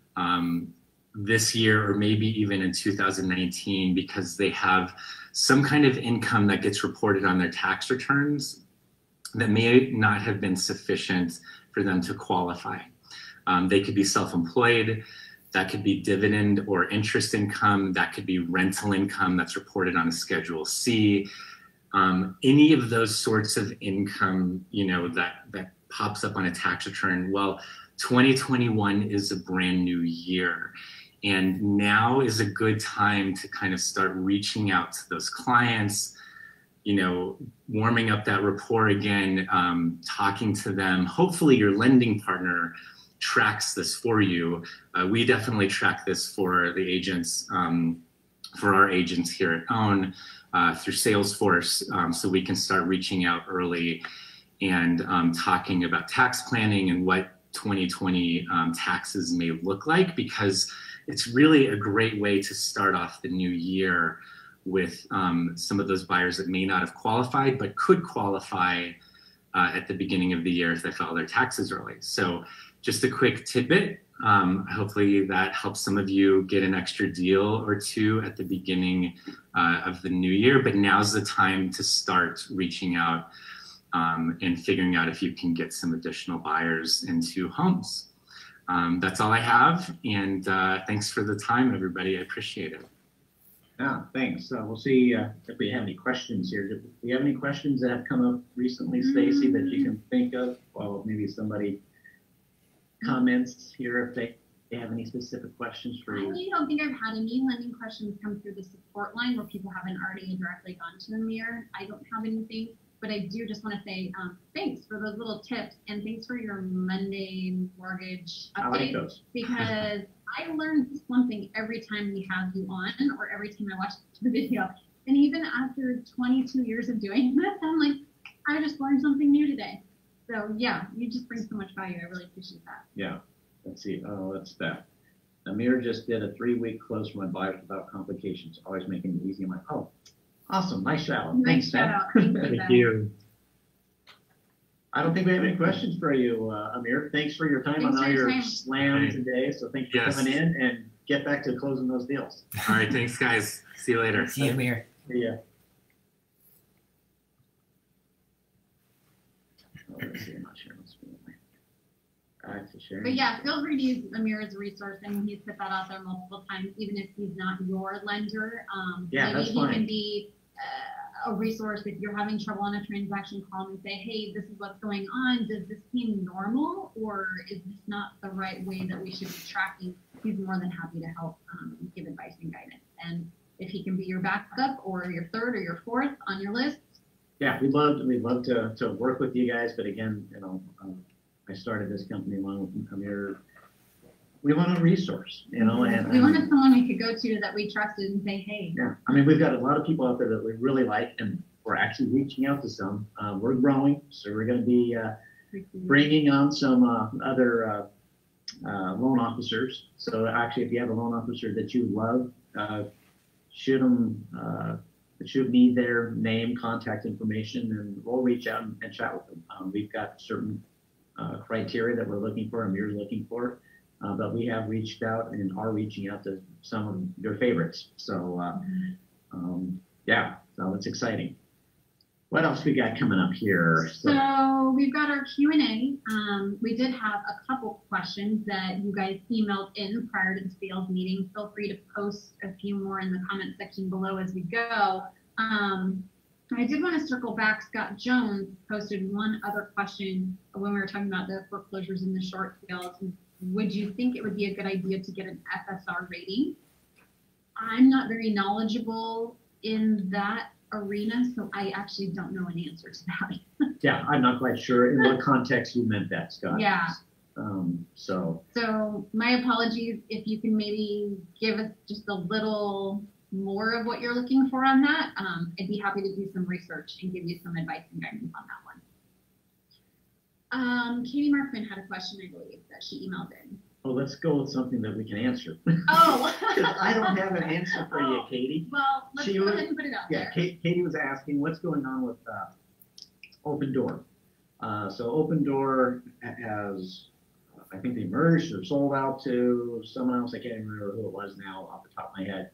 um, this year or maybe even in two thousand nineteen because they have some kind of income that gets reported on their tax returns that may not have been sufficient for them to qualify. Um, they could be self-employed, that could be dividend or interest income, that could be rental income that's reported on a Schedule C. Um, any of those sorts of income, you know, that, that pops up on a tax return. Well, twenty twenty-one is a brand new year. And now is a good time to kind of start reaching out to those clients, you know, warming up that rapport again, um, talking to them. Hopefully your lending partner tracks this for you. Uh, we definitely track this for the agents, um, for our agents here at OWN uh, through Salesforce, um, so we can start reaching out early and um, talking about tax planning and what twenty twenty um, taxes may look like, because it's really a great way to start off the new year with um, some of those buyers that may not have qualified but could qualify uh, at the beginning of the year if they file their taxes early. So just a quick tidbit. Um, hopefully that helps some of you get an extra deal or two at the beginning uh, of the new year, but now's the time to start reaching out um, and figuring out if you can get some additional buyers into homes. Um, that's all I have, and uh, thanks for the time, everybody. I appreciate it. Yeah, thanks. Uh, we'll see uh, if we have any questions here. Do you have any questions that have come up recently, Stacy, that you can think of? Well, maybe somebody comments here if they, they have any specific questions for I you. really don't think I've had any lending questions come through the support line where people haven't already directly gone to Amir. I don't have anything, but I do just want to say um, thanks for those little tips and thanks for your Monday mortgage update. I like those. Because I learn something every time we have you on or every time I watch the video. And even after twenty-two years of doing this, I'm like, I just learned something new today. So yeah, you just bring so much value. I really appreciate that. Yeah. Let's see. Oh, that's that. Amir just did a three-week close for my buyers without complications, always making it easy. I'm like, oh, awesome. Nice shout out. Nice Thanks, shout man. out. Thank you. Thank Ben. you. I don't think we have any questions for you, uh, Amir. Thanks for your time. Thanks I know for your you're time. slammed Right. today, so thanks for Yes. coming in and get back to closing those deals. All right, thanks, guys. See you later. See you, Amir. Yeah. Oh, let's see. I'm not sure what's going on. All right, so sharing. But yeah, feel free to use Amir as a resource, and he's put that out there multiple times, even if he's not your lender. Um, Yeah, maybe that's he fine. can be uh, a resource if you're having trouble on a transaction, call them and say, hey, this is what's going on. Does this seem normal, or is this not the right way that we should be tracking? He's more than happy to help um, give advice and guidance. And if he can be your backup or your third or your fourth on your list. Yeah, we'd love, we'd love to, to work with you guys. But again, you know, um, I started this company along with Amir. We want a resource, you know, and we wanted someone we could go to that we trusted and say, hey. Yeah, I mean, we've got a lot of people out there that we really like, and we're actually reaching out to some. Uh, we're growing, so we're going to be uh, bringing on some uh, other uh, uh, loan officers. So actually, if you have a loan officer that you love, uh, shoot them, uh, shoot me their name, contact information, and we'll reach out and, and chat with them. Um, we've got certain uh, criteria that we're looking for, and we're looking for. Uh, but we have reached out and are reaching out to some of your favorites. So, uh, um, yeah, so it's exciting. What else we got coming up here? So, so we've got our Q and A. Um, we did have a couple questions that you guys emailed in prior to the sales meeting. Feel free to post a few more in the comment section below as we go. Um, I did want to circle back. Scott Jones posted one other question when we were talking about the foreclosures and the short sales. Would you think it would be a good idea to get an F S R rating? I'm not very knowledgeable in that arena, so I actually don't know an answer to that. Yeah, I'm not quite sure in what context you meant that, Scott. Yeah. Um, so. So my apologies if you can maybe give us just a little more of what you're looking for on that. Um, I'd be happy to do some research and give you some advice and guidance on that one. Um, Katie Markman had a question, I believe, that she emailed in. Well, let's go with something that we can answer. Oh. Because I don't have an answer for oh. you, Katie. Well, let's she go was, ahead and put it out yeah, there. Yeah, Katie was asking what's going on with uh, Open Door. Uh, so Open Door has, I think they merged or sold out to someone else. I can't remember who it was now off the top of my head.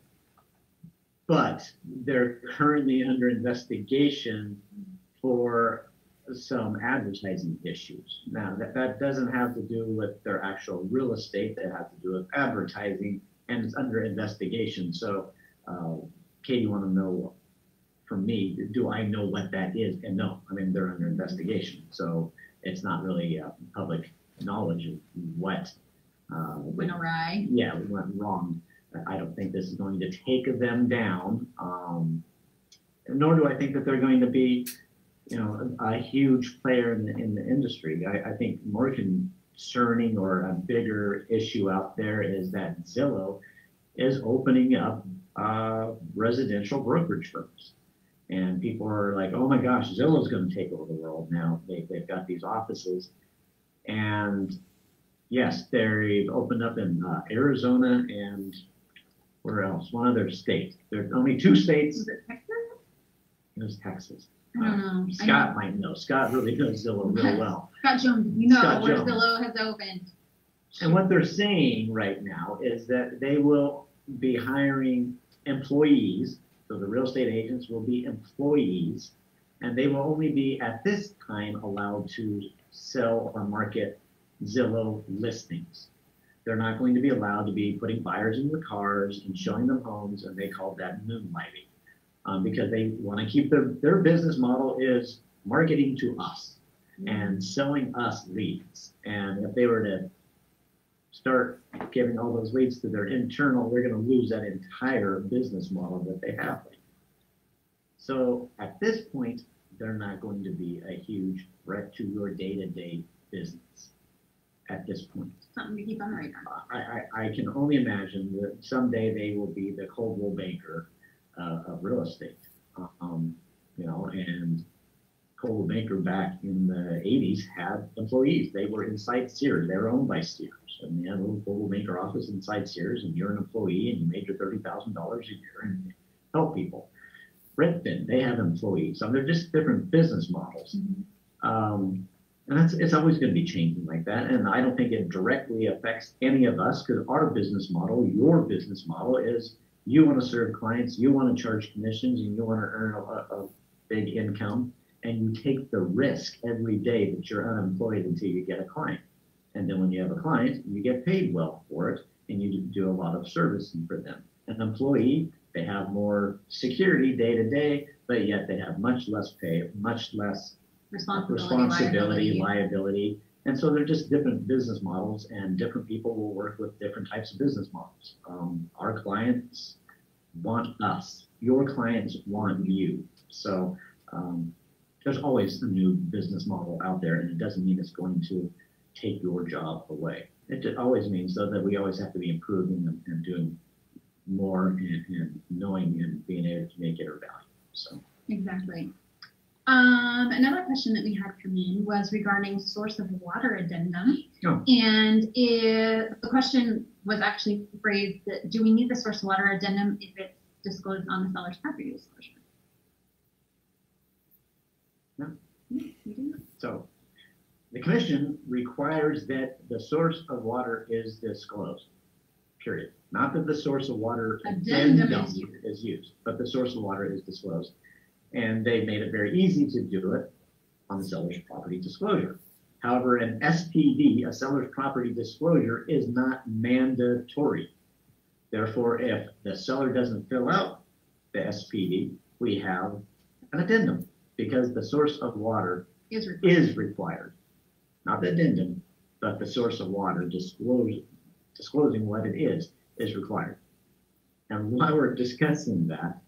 But they're currently under investigation for some advertising issues. Now, that, that doesn't have to do with their actual real estate. That has to do with advertising, and it's under investigation. So, uh, Katie, you want to know from me, do I know what that is? And no, I mean, they're under investigation. So it's not really uh, public knowledge of what uh, went awry. Yeah, went wrong. I don't think this is going to take them down, um, nor do I think that they're going to be, you know, a, a huge player in the, in the industry. I, I think more concerning or a bigger issue out there is that Zillow is opening up uh, residential brokerage firms. And people are like, oh my gosh, Zillow's going to take over the world now. They, they've got these offices. And yes, they've opened up in uh, Arizona and where else? One other state. There are only two states. Was it Texas? It was Texas. I don't know. Uh, Scott I know. might know. Scott really knows Zillow real well. Scott Jones, you know Scott where Jones. Zillow has opened. And what they're saying right now is that they will be hiring employees. So the real estate agents will be employees, and they will only be at this time allowed to sell or market Zillow listings. They're not going to be allowed to be putting buyers in the cars and showing them homes, and they call that moonlighting. Um, because they want to keep their, their business model is marketing to us and selling us leads. And if they were to start giving all those leads to their internal, they're going to lose that entire business model that they have. So at this point, they're not going to be a huge threat to your day-to-day business at this point. Something to keep on the radar. I, I, I can only imagine that someday they will be the Coldwell Banker uh, of real estate. Um, you know, and Coldwell Banker back in the eighties had employees. They were inside Sears. They were owned by Sears. And they had a little Coldwell Banker office inside Sears, and you're an employee, and you made your thirty thousand dollars a year and help people. Redfin, they have employees. So they're just different business models. Mm-hmm. Um, and that's, it's always going to be changing like that. And I don't think it directly affects any of us, because our business model, your business model is you want to serve clients, you want to charge commissions, and you want to earn a, a big income. And you take the risk every day that you're unemployed until you get a client. And then when you have a client, you get paid well for it, and you do a lot of servicing for them. An employee, They have more security day to day, but yet they have much less pay, much less Responsibility, responsibility, liability. liability. And so they're just different business models, and different people will work with different types of business models. Um, our clients want us. Your clients want you. So um, there's always a new business model out there, and it doesn't mean it's going to take your job away. It just always means, though, that we always have to be improving and, and doing more and, and knowing and being able to make it our value. So Exactly. Um, another question that we had come in was regarding source of water addendum. Oh. And if, the question was actually phrased that, do we need the source of water addendum if it's disclosed on the seller's property disclosure? No. Yeah, we do. So the commission requires that the source of water is disclosed, period. Not that the source of water Addendum addendum is used. is used, but the source of water is disclosed. And they made it very easy to do it on the seller's property disclosure. However, an S P D, a seller's property disclosure, is not mandatory. Therefore, if the seller doesn't fill out the S P D, we have an addendum, because the source of water Is required. is required. Not the addendum, but the source of water disclosing, disclosing what it is, is required. And while we're discussing that,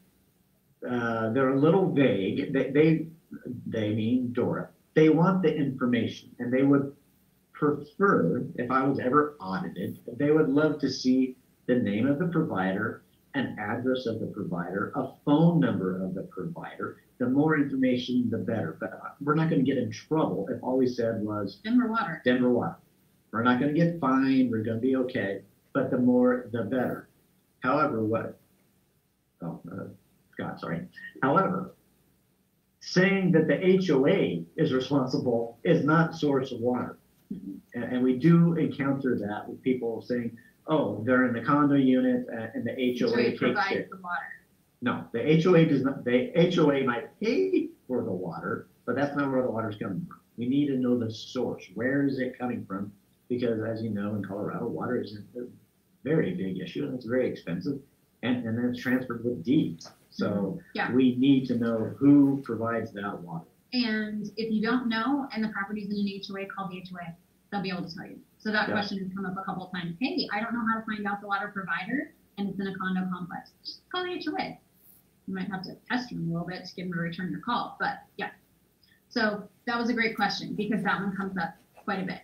uh, they're a little vague. They, they, they mean Dora. They want the information, and they would prefer, if I was ever audited, they would love to see the name of the provider, an address of the provider, a phone number of the provider. The more information, the better. But we're not going to get in trouble if all we said was Denver Water. Denver Water. We're not going to get fined. We're going to be okay. But the more, the better. However, what? Oh, uh, Scott, sorry. However, saying that the H O A is responsible is not source of water. Mhm. And, and we do encounter that with people saying, oh, they're in the condo unit uh, and the H O A So it takes provides it. the water. No, the H O A does not, the H O A might pay for the water, but that's not where the water's coming from. We need to know the source. Where is it coming from? Because as you know, in Colorado, water is a very big issue, and it's very expensive, and, and then it's transferred with deeds. So Yeah. we need to know who provides that water. And if you don't know and the property's in an H O A, call the H O A. They'll be able to tell you. So that Yeah. question has come up a couple of times. Hey, I don't know how to find out the water provider, and it's in a condo complex. Just call the H O A. You might have to pester them a little bit to get them to return your call, but yeah. So that was a great question, because that one comes up quite a bit.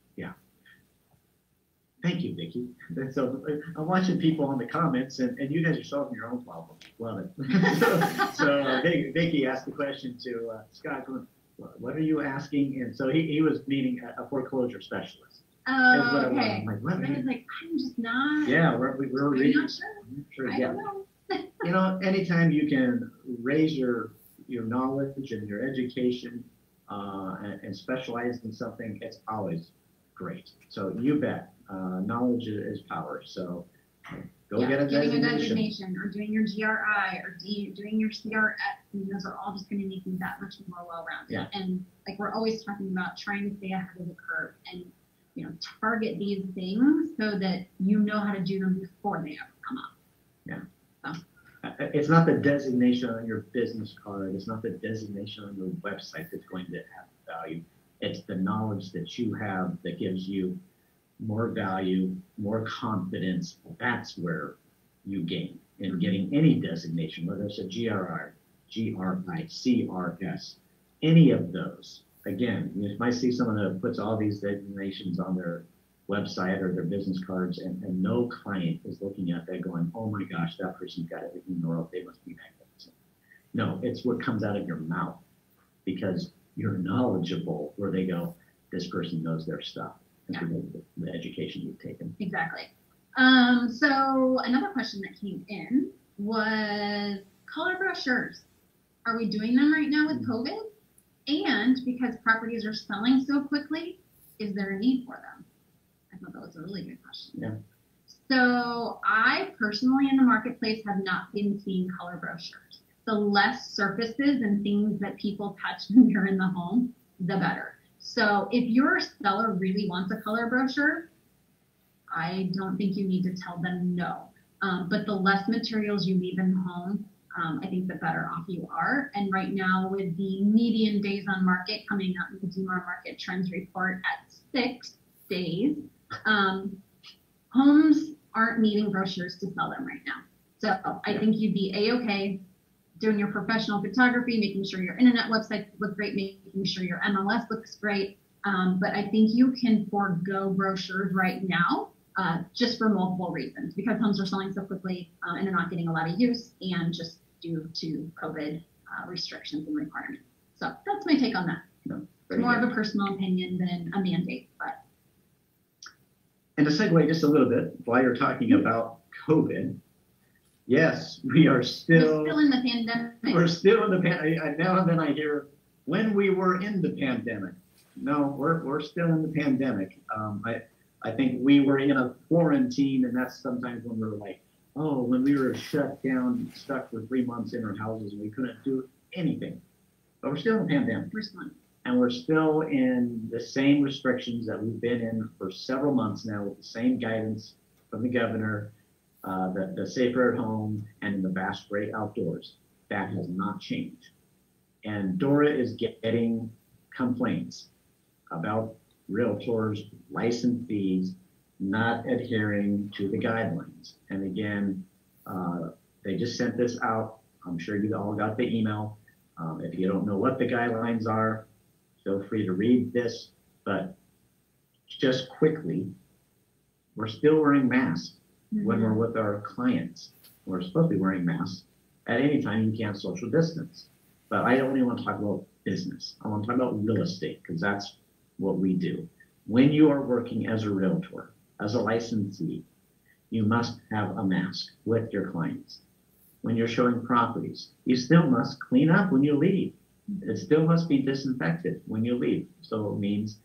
Thank you, Vicki. And so uh, I'm watching people on the comments, and, and you guys are solving your own problem. Love it. so so uh, Vic- Vicki asked the question to uh, Scott, going, "What what are you asking?" And so he, he was meaning a, a foreclosure specialist. Is Oh, what it was. okay. I'm like, what? I was like, I'm just not. Yeah, we're, we- we're I'm reading. not sure. Sure, I yeah. don't know. You know, anytime you can raise your your knowledge and your education uh, and, and specialize in something, it's always great. So you bet. Uh, knowledge is power. So uh, go Yeah, get a getting designation. a designation, or doing your G R I, or D, doing your C R S, and those are all just going to make you that much more well-rounded. Yeah. And like we're always talking about trying to stay ahead of the curve and, you know, target these things so that you know how to do them before they ever come up. Uh, It's not the designation on your business card. It's not the designation on your website that's going to have value. It's the knowledge that you have that gives you more value, more confidence. That's where you gain in getting any designation, whether it's a G R I, G R I, C R S, any of those. Again, you might see someone that puts all these designations on their website or their business cards, and, and no client is looking at that going, oh my gosh, that person's got everything in the world, they must be magnificent. No, it's what comes out of your mouth, because you're knowledgeable, where they go, this person knows their stuff. That's Yeah. the, the education you've taken. Exactly. Um, so another question that came in was color brochures. Are we doing them right now with COVID? And because properties are selling so quickly, is there a need for them? I thought that was a really good question. Yeah. So I personally in the marketplace have not been seeing color brochures. The less surfaces and things that people touch when you're in the home, the better. So if your seller really wants a color brochure, I don't think you need to tell them no. Um, but the less materials you leave in the home, um, I think the better off you are. And right now, with the median days on market coming out in the D M A R Market Trends Report at six days, um, homes aren't needing brochures to sell them right now. So I think you'd be A-okay doing your professional photography, making sure your internet websites look great, making sure your M L S looks great. Um, but I think you can forego brochures right now uh, just for multiple reasons, because homes are selling so quickly uh, and they're not getting a lot of use, and just due to COVID uh, restrictions and requirements. So that's my take on that. No, It's more good. of a personal opinion than a mandate. But And to segue just a little bit, while you're talking about COVID, yes, we are still, we're still in the pandemic. We're still in the pandemic. Now and then I hear, when we were in the pandemic. No, we're we're still in the pandemic. Um, I I think we were in a quarantine, and that's sometimes when we're like, oh, when we were shut down, stuck for three months in our houses, and we couldn't do anything. But we're still in the pandemic. First one. And we're still in the same restrictions that we've been in for several months now, with the same guidance from the governor, uh, the, the safer at home, and in the vast great outdoors. That has not changed. And Dora is getting complaints about realtors, license fees, not adhering to the guidelines. And again, uh, they just sent this out. I'm sure you all got the email. Um, if you don't know what the guidelines are, feel free to read this. But just quickly, we're still wearing masks mm-hmm. when we're with our clients. We're supposed to be wearing masks. At any time, you can't social distance. But I only want to talk about business. I want to talk about real estate, because that's what we do. When you are working as a realtor, as a licensee, you must have a mask with your clients. When you're showing properties, you still must clean up when you leave. It still must be disinfected when you leave. So it means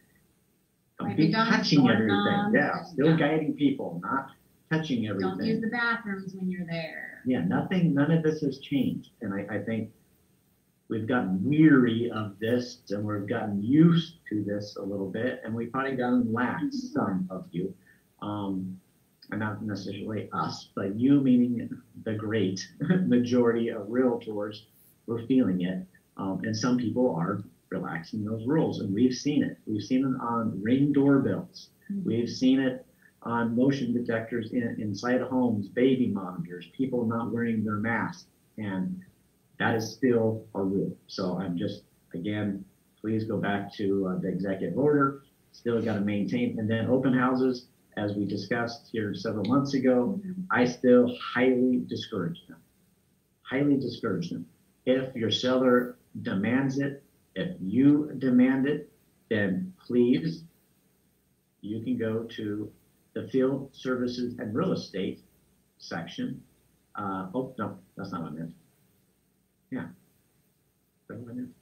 don't be touching everything. Yeah, still guiding people, not touching everything. Don't use the bathrooms when you're there. Yeah, nothing, none of this has changed. And I, I think we've gotten weary of this, and we've gotten used to this a little bit, and we've probably gotten lax, some of you. Um, and not necessarily us, but you, meaning the great majority of realtors, we're feeling it. Um, and some people are relaxing those rules, and we've seen it. We've seen it on Ring doorbells. Mm-hmm. We've seen it on motion detectors in, inside homes, baby monitors, people not wearing their masks. And that is still a rule. So I'm just, again, please go back to uh, the executive order. Still got to maintain. And then open houses, as we discussed here several months ago, mm-hmm. I still highly discourage them. Highly discourage them. If your seller demands it, if you demand it, then please, you can go to the field services and real estate section. Uh, oh, no, that's not what I meant. Yeah. That's what I meant.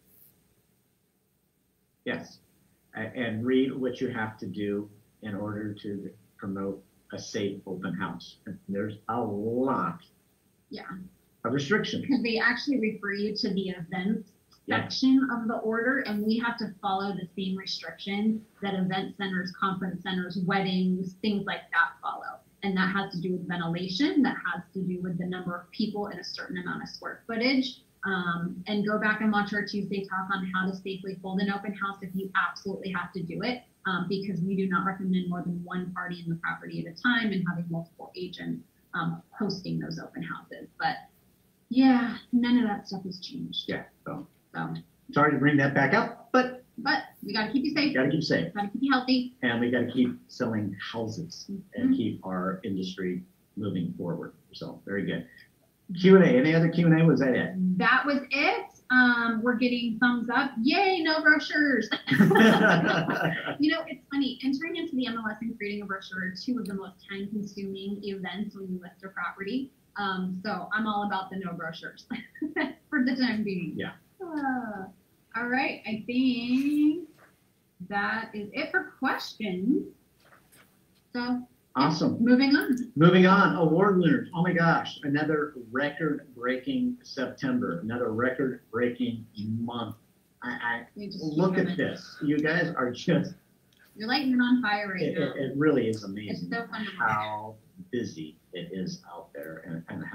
Yes. And read what you have to do in order to promote a safe open house. And there's a lot yeah. of restrictions. Because they actually refer you to the events yeah. section of the order, and we have to follow the same restrictions that event centers, conference centers, weddings, things like that follow. And that has to do with ventilation, that has to do with the number of people in a certain amount of square footage. Um, and go back and watch our Tuesday talk on how to safely hold an open house if you absolutely have to do it, um, because we do not recommend more than one party in the property at a time and having multiple agents um, hosting those open houses. But yeah, none of that stuff has changed. Yeah, so, so sorry to bring that back up, but but we got to keep you safe. Got to keep safe. Got to keep you healthy. And we got to keep selling houses mm-hmm. and keep our industry moving forward. So very good. Q and A. Any other Q and A? Was that it? That was it. Um, we're getting thumbs up. Yay, no brochures. You know, it's funny. Entering into the M L S and creating a brochure are two of the most time-consuming events when you list a property. Um, so I'm all about the no brochures for the time being. Yeah. Uh, all right. I think that is it for questions. So. Awesome. Moving on. Moving on. Award winners. Oh my gosh. Another record-breaking September. Another record-breaking month. I, I look at this. You guys are just. You're lighting it on fire right it, now. It, it really is amazing it's so fun how busy it is out there.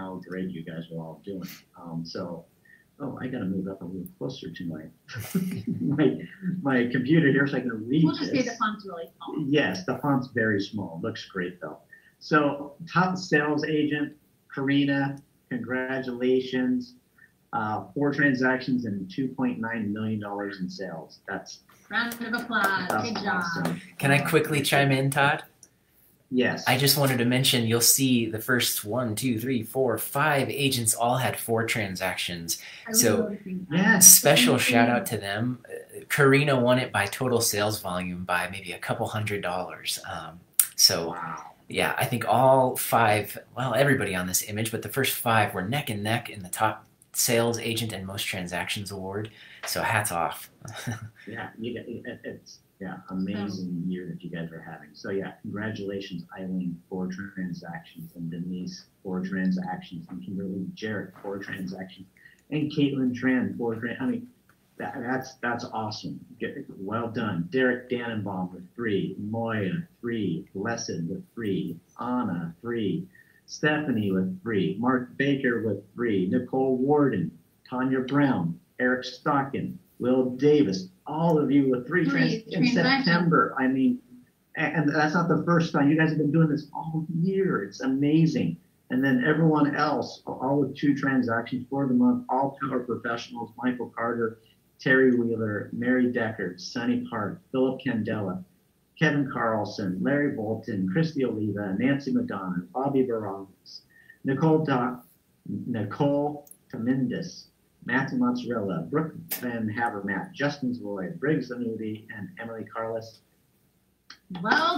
how great you guys are all doing. Um, so, oh, I got to move up a little closer to my my my computer here so I can read We'll just this. say the font's really small. Yes, the font's very small. Looks great though. So, top sales agent, Karina, congratulations. Uh, four transactions and two point nine million dollars in sales. That's, Round of applause. that's Good job. awesome. Can I quickly chime in, Todd? Yes. I just wanted to mention you'll see the first one, two, three, four, five agents all had four transactions. I So, really think that. Yes. Special shout out to them. Uh, Karina won it by total sales volume by maybe a couple hundred dollars. Um, so, Wow. yeah, I think all five, well, everybody on this image, but the first five were neck and neck in the top sales agent and most transactions award. So hats off. Yeah, you got, it, it's yeah, amazing year that you guys are having. So yeah, congratulations, Eileen, four transactions, and Denise, four transactions, and Kimberly Jarrett, four transactions, and Caitlin Tran, four trans. I mean, that, that's that's awesome. Get, well done, Derek Dannenbaum with three, Moya three, Blessed with three, Anna three, Stephanie with three, Mark Baker with three, Nicole Warden, Tanya Brown, Eric Stockin, Will Davis, all of you with three, Three trans- in transactions. September. I mean, and, and that's not the first time. You guys have been doing this all year. It's amazing. And then everyone else, all with two transactions for the month, all power professionals, Michael Carter, Terry Wheeler, Mary Decker, Sonny Park, Philip Candela, Kevin Carlson, Larry Bolton, Christy Oliva, Nancy Madonna, Bobby Barales, Nicole Doc, Nicole Tamindis, Matthew Mozzarella, Brooke Van Havermatt, Justin Lloyd, Briggs Anudi, and Emily Carlos. Well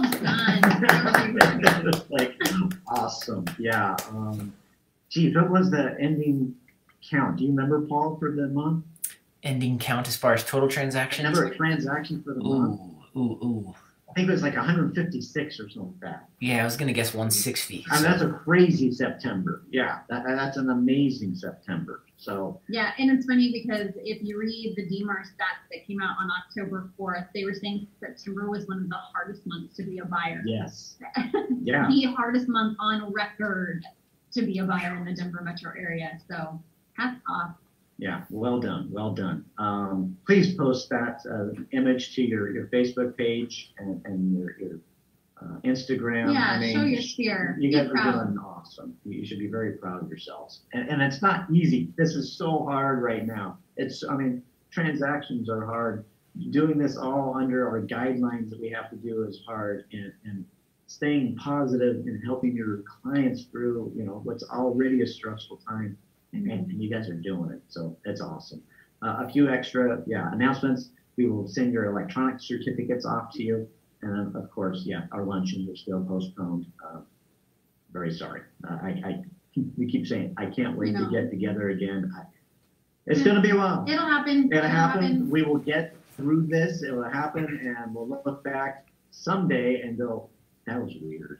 done. Like, awesome. Yeah. Um, geez, what was the ending count? Do you remember, Paul, for the month? Ending count as far as total transactions? Number of transactions for the month? Ooh, ooh, ooh. I think it was like one hundred fifty-six or something like that. Yeah, I was going to guess one sixty. I mean, so- that's a crazy September. Yeah, that, that's an amazing September. So, Yeah, and it's funny because if you read the D M A R stats that came out on October fourth, they were saying September was one of the hardest months to be a buyer. yes. Yeah. The hardest month on record to be a buyer in the Denver metro area. So hats off. Yeah, well done, well done. Um, please post that uh, image to your, your Facebook page and, and your, your uh, Instagram. Yeah, I mean, show your spear. You Be guys are proud. doing awesome. You should be very proud of yourselves. And, and it's not easy. This is so hard right now. It's, I mean, transactions are hard. Doing this all under our guidelines that we have to do is hard. And, and staying positive and helping your clients through, you know, what's already a stressful time. And, and you guys are doing it, so that's awesome. Uh, a few extra, yeah, announcements. We will send your electronic certificates off to you, and of course, yeah, our luncheons are still postponed. Uh, very sorry. Uh, I, I, we keep saying I can't wait I know. to get together again. I, it's gonna be a while. It'll happen. It'll happen. We will get through this. It will happen, and we'll look back someday and go, "That was weird."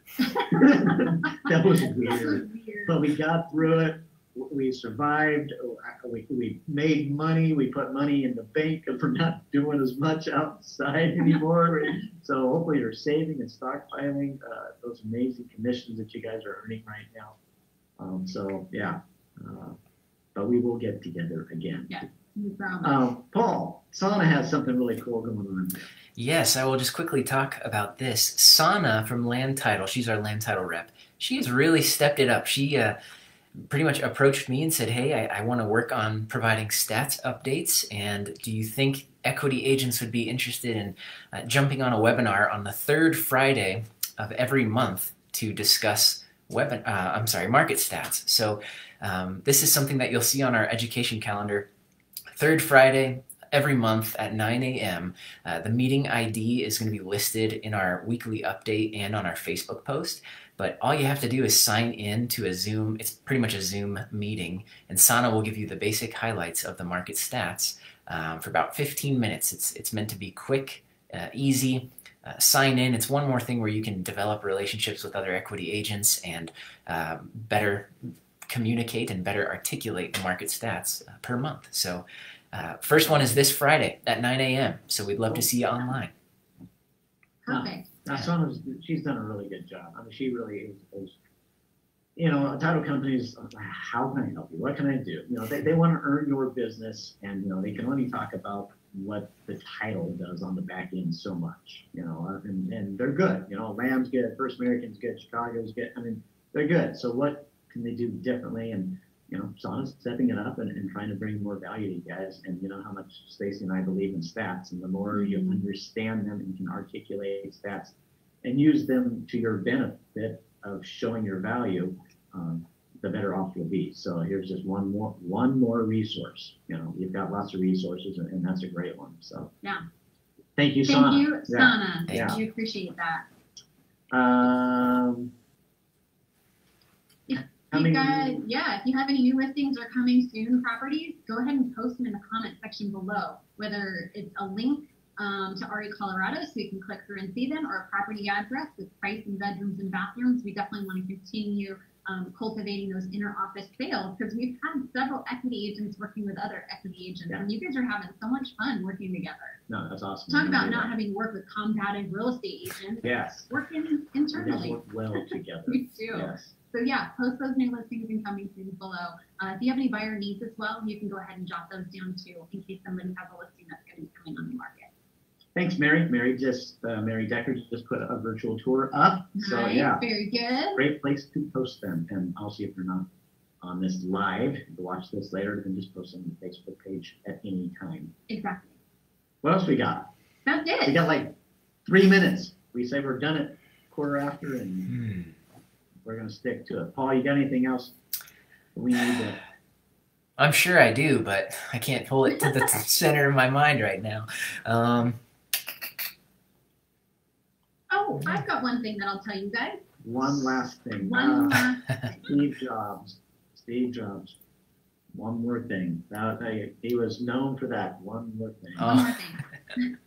That was This weird. was weird. But we got through it. We survived. We, we made money. We put money in the bank, and we're not doing as much outside anymore. So hopefully you're saving and stockpiling uh, those amazing commissions that you guys are earning right now. Um, so yeah, uh, but we will get together again. We promise. Um, Paul, Sana has something really cool going on. Yes, I will just quickly talk about this. Sana from Land Title, she's our Land Title rep. She has really stepped it up. She uh, pretty much approached me and said, hey, I, I want to work on providing stats updates, and do you think equity agents would be interested in uh, jumping on a webinar on the third Friday of every month to discuss web, uh, I'm sorry, market stats? So um, this is something that you'll see on our education calendar. Third Friday every month at nine A M Uh, the meeting I D is going to be listed in our weekly update and on our Facebook post. But all you have to do is sign in to a Zoom. It's pretty much a Zoom meeting, and Sana will give you the basic highlights of the market stats um, for about fifteen minutes. It's it's meant to be quick, uh, easy. Uh, sign in. It's one more thing where you can develop relationships with other equity agents and uh, better communicate and better articulate the market stats uh, per month. So uh, first one is this Friday at nine A M So we'd love to see you online. Perfect. Now, Sana's, she's done a really good job. I mean, she really is, is you know, title companies, how can I help you? What can I do? You know, they, they want to earn your business, and, you know, they can only talk about what the title does on the back end so much, you know, and, and they're good. You know, Lamb's good, First American's good, Chicago's good. I mean, they're good. So what can they do differently? And, you know, Sana's stepping it up and, and trying to bring more value to you guys. And you know how much Stacy and I believe in stats, and the more you understand them and can articulate stats and use them to your benefit of showing your value, um, the better off you'll be. So here's just one more one more resource. You know, you've got lots of resources, and, and that's a great one. So Yeah. thank you, Thank Sana. you, Yeah. Sana. Yeah. We appreciate that. Um, If how you many- guys, yeah, if you have any new listings or coming soon properties, go ahead and post them in the comment section below. Whether it's a link um, to R E Colorado, so you can click through and see them, or a property address with price and bedrooms and bathrooms. We definitely want to continue um, cultivating those inner office sales, because we've had several equity agents working with other equity agents, Yeah. and you guys are having so much fun working together. No, that's awesome. Talk about not having to work with compounded real estate agents. Yes. Working You guys internally. work well together. We do. Yes. So yeah, post those new listings and coming soon below. Uh, if you have any buyer needs as well, you can go ahead and jot those down too, in case somebody has a listing that's going to be coming on the market. Thanks, Mary. Mary just uh, Mary Decker just put a virtual tour up. So Nice, yeah, very good. great place to post them. And also, if you're not on this live, to watch this later, then just post them on the Facebook page at any time. Exactly. What else we got? That's We it. got like three minutes. We say we're done at quarter after, and Hmm. we're gonna stick to it. Paul, you got anything else we need to? I'm sure I do, but I can't pull it to the center of my mind right now. Um, Oh, I've got one thing that I'll tell you guys. One last thing. One Uh, last Steve Jobs. Steve Jobs. One more thing. That, uh, he was known for that. One more thing. Oh. One more thing.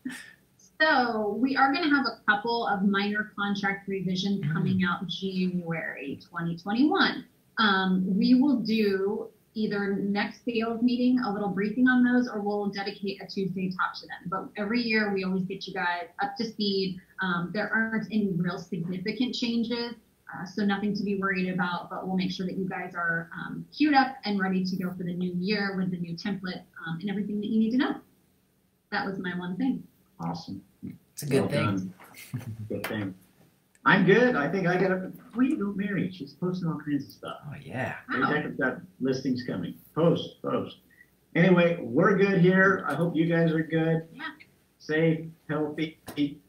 So we are going to have a couple of minor contract revisions coming out January twenty twenty-one. Um, we will do either next sales meeting, a little briefing on those, or we'll dedicate a Tuesday talk to them. But every year we always get you guys up to speed. Um, there aren't any real significant changes, uh, so nothing to be worried about, but we'll make sure that you guys are um, queued up and ready to go for the new year with the new template um, and everything that you need to know. That was my one thing. Awesome. it's a good Well thing. done. Good thing. I'm good. I think I got a. Where you go, Mary? She's posting all kinds of stuff. Oh yeah. Mary Wow. Decker's got listings coming. Post, post. Anyway, we're good here. I hope you guys are good. Yeah. Safe, healthy.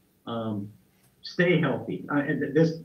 Um, stay healthy. Uh, and this,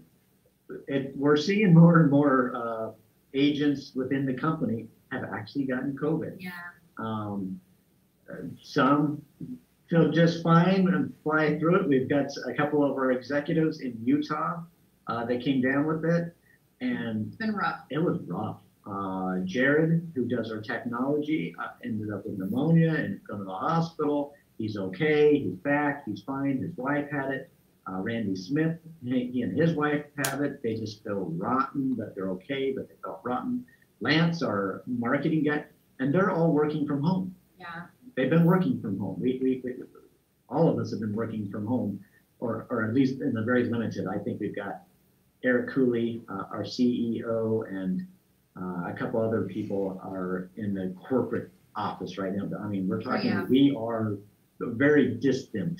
it, we're seeing more and more uh, agents within the company have actually gotten COVID. Yeah. Um, uh, some feel just fine and fly through it. We've got a couple of our executives in Utah uh, that came down with it, and It's been rough. it was rough. Uh, Jared, who does our technology, uh, ended up with pneumonia and going to the hospital. He's okay. He's back. He's fine. His wife had it. Uh, Randy Smith, he, he and his wife have it. They just feel rotten, but they're okay, but they felt rotten. Lance, our marketing guy, and they're all working from home. Yeah. They've been working from home. We, we, we all of us have been working from home, or, or at least in the very limited. I think we've got Eric Cooley, uh, our C E O, and uh, a couple other people are in the corporate office right now. I mean, we're talking, yeah. we are very distant,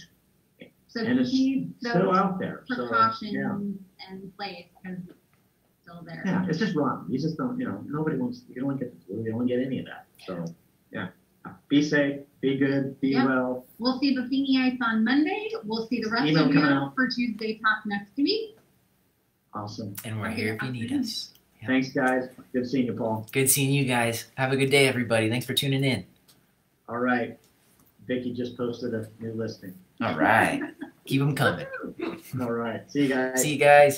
So and it's keep still those out there. So, precautions yeah. in place because it's still there. Yeah, it's just wrong. You just don't, you know, nobody wants, you don't get the flu, you don't get any of that. So, yeah, be safe, be good, be Yeah. well. We'll see Buffini on Monday. We'll see the rest Email of you coming out. for Tuesday talk next week. Awesome. And we're Okay, here if you need us. Yeah. Thanks, guys. Good seeing you, Paul. Good seeing you guys. Have a good day, everybody. Thanks for tuning in. All right. Vicky just posted a new listing. All right. Keep them coming. All right. See you guys. See you guys.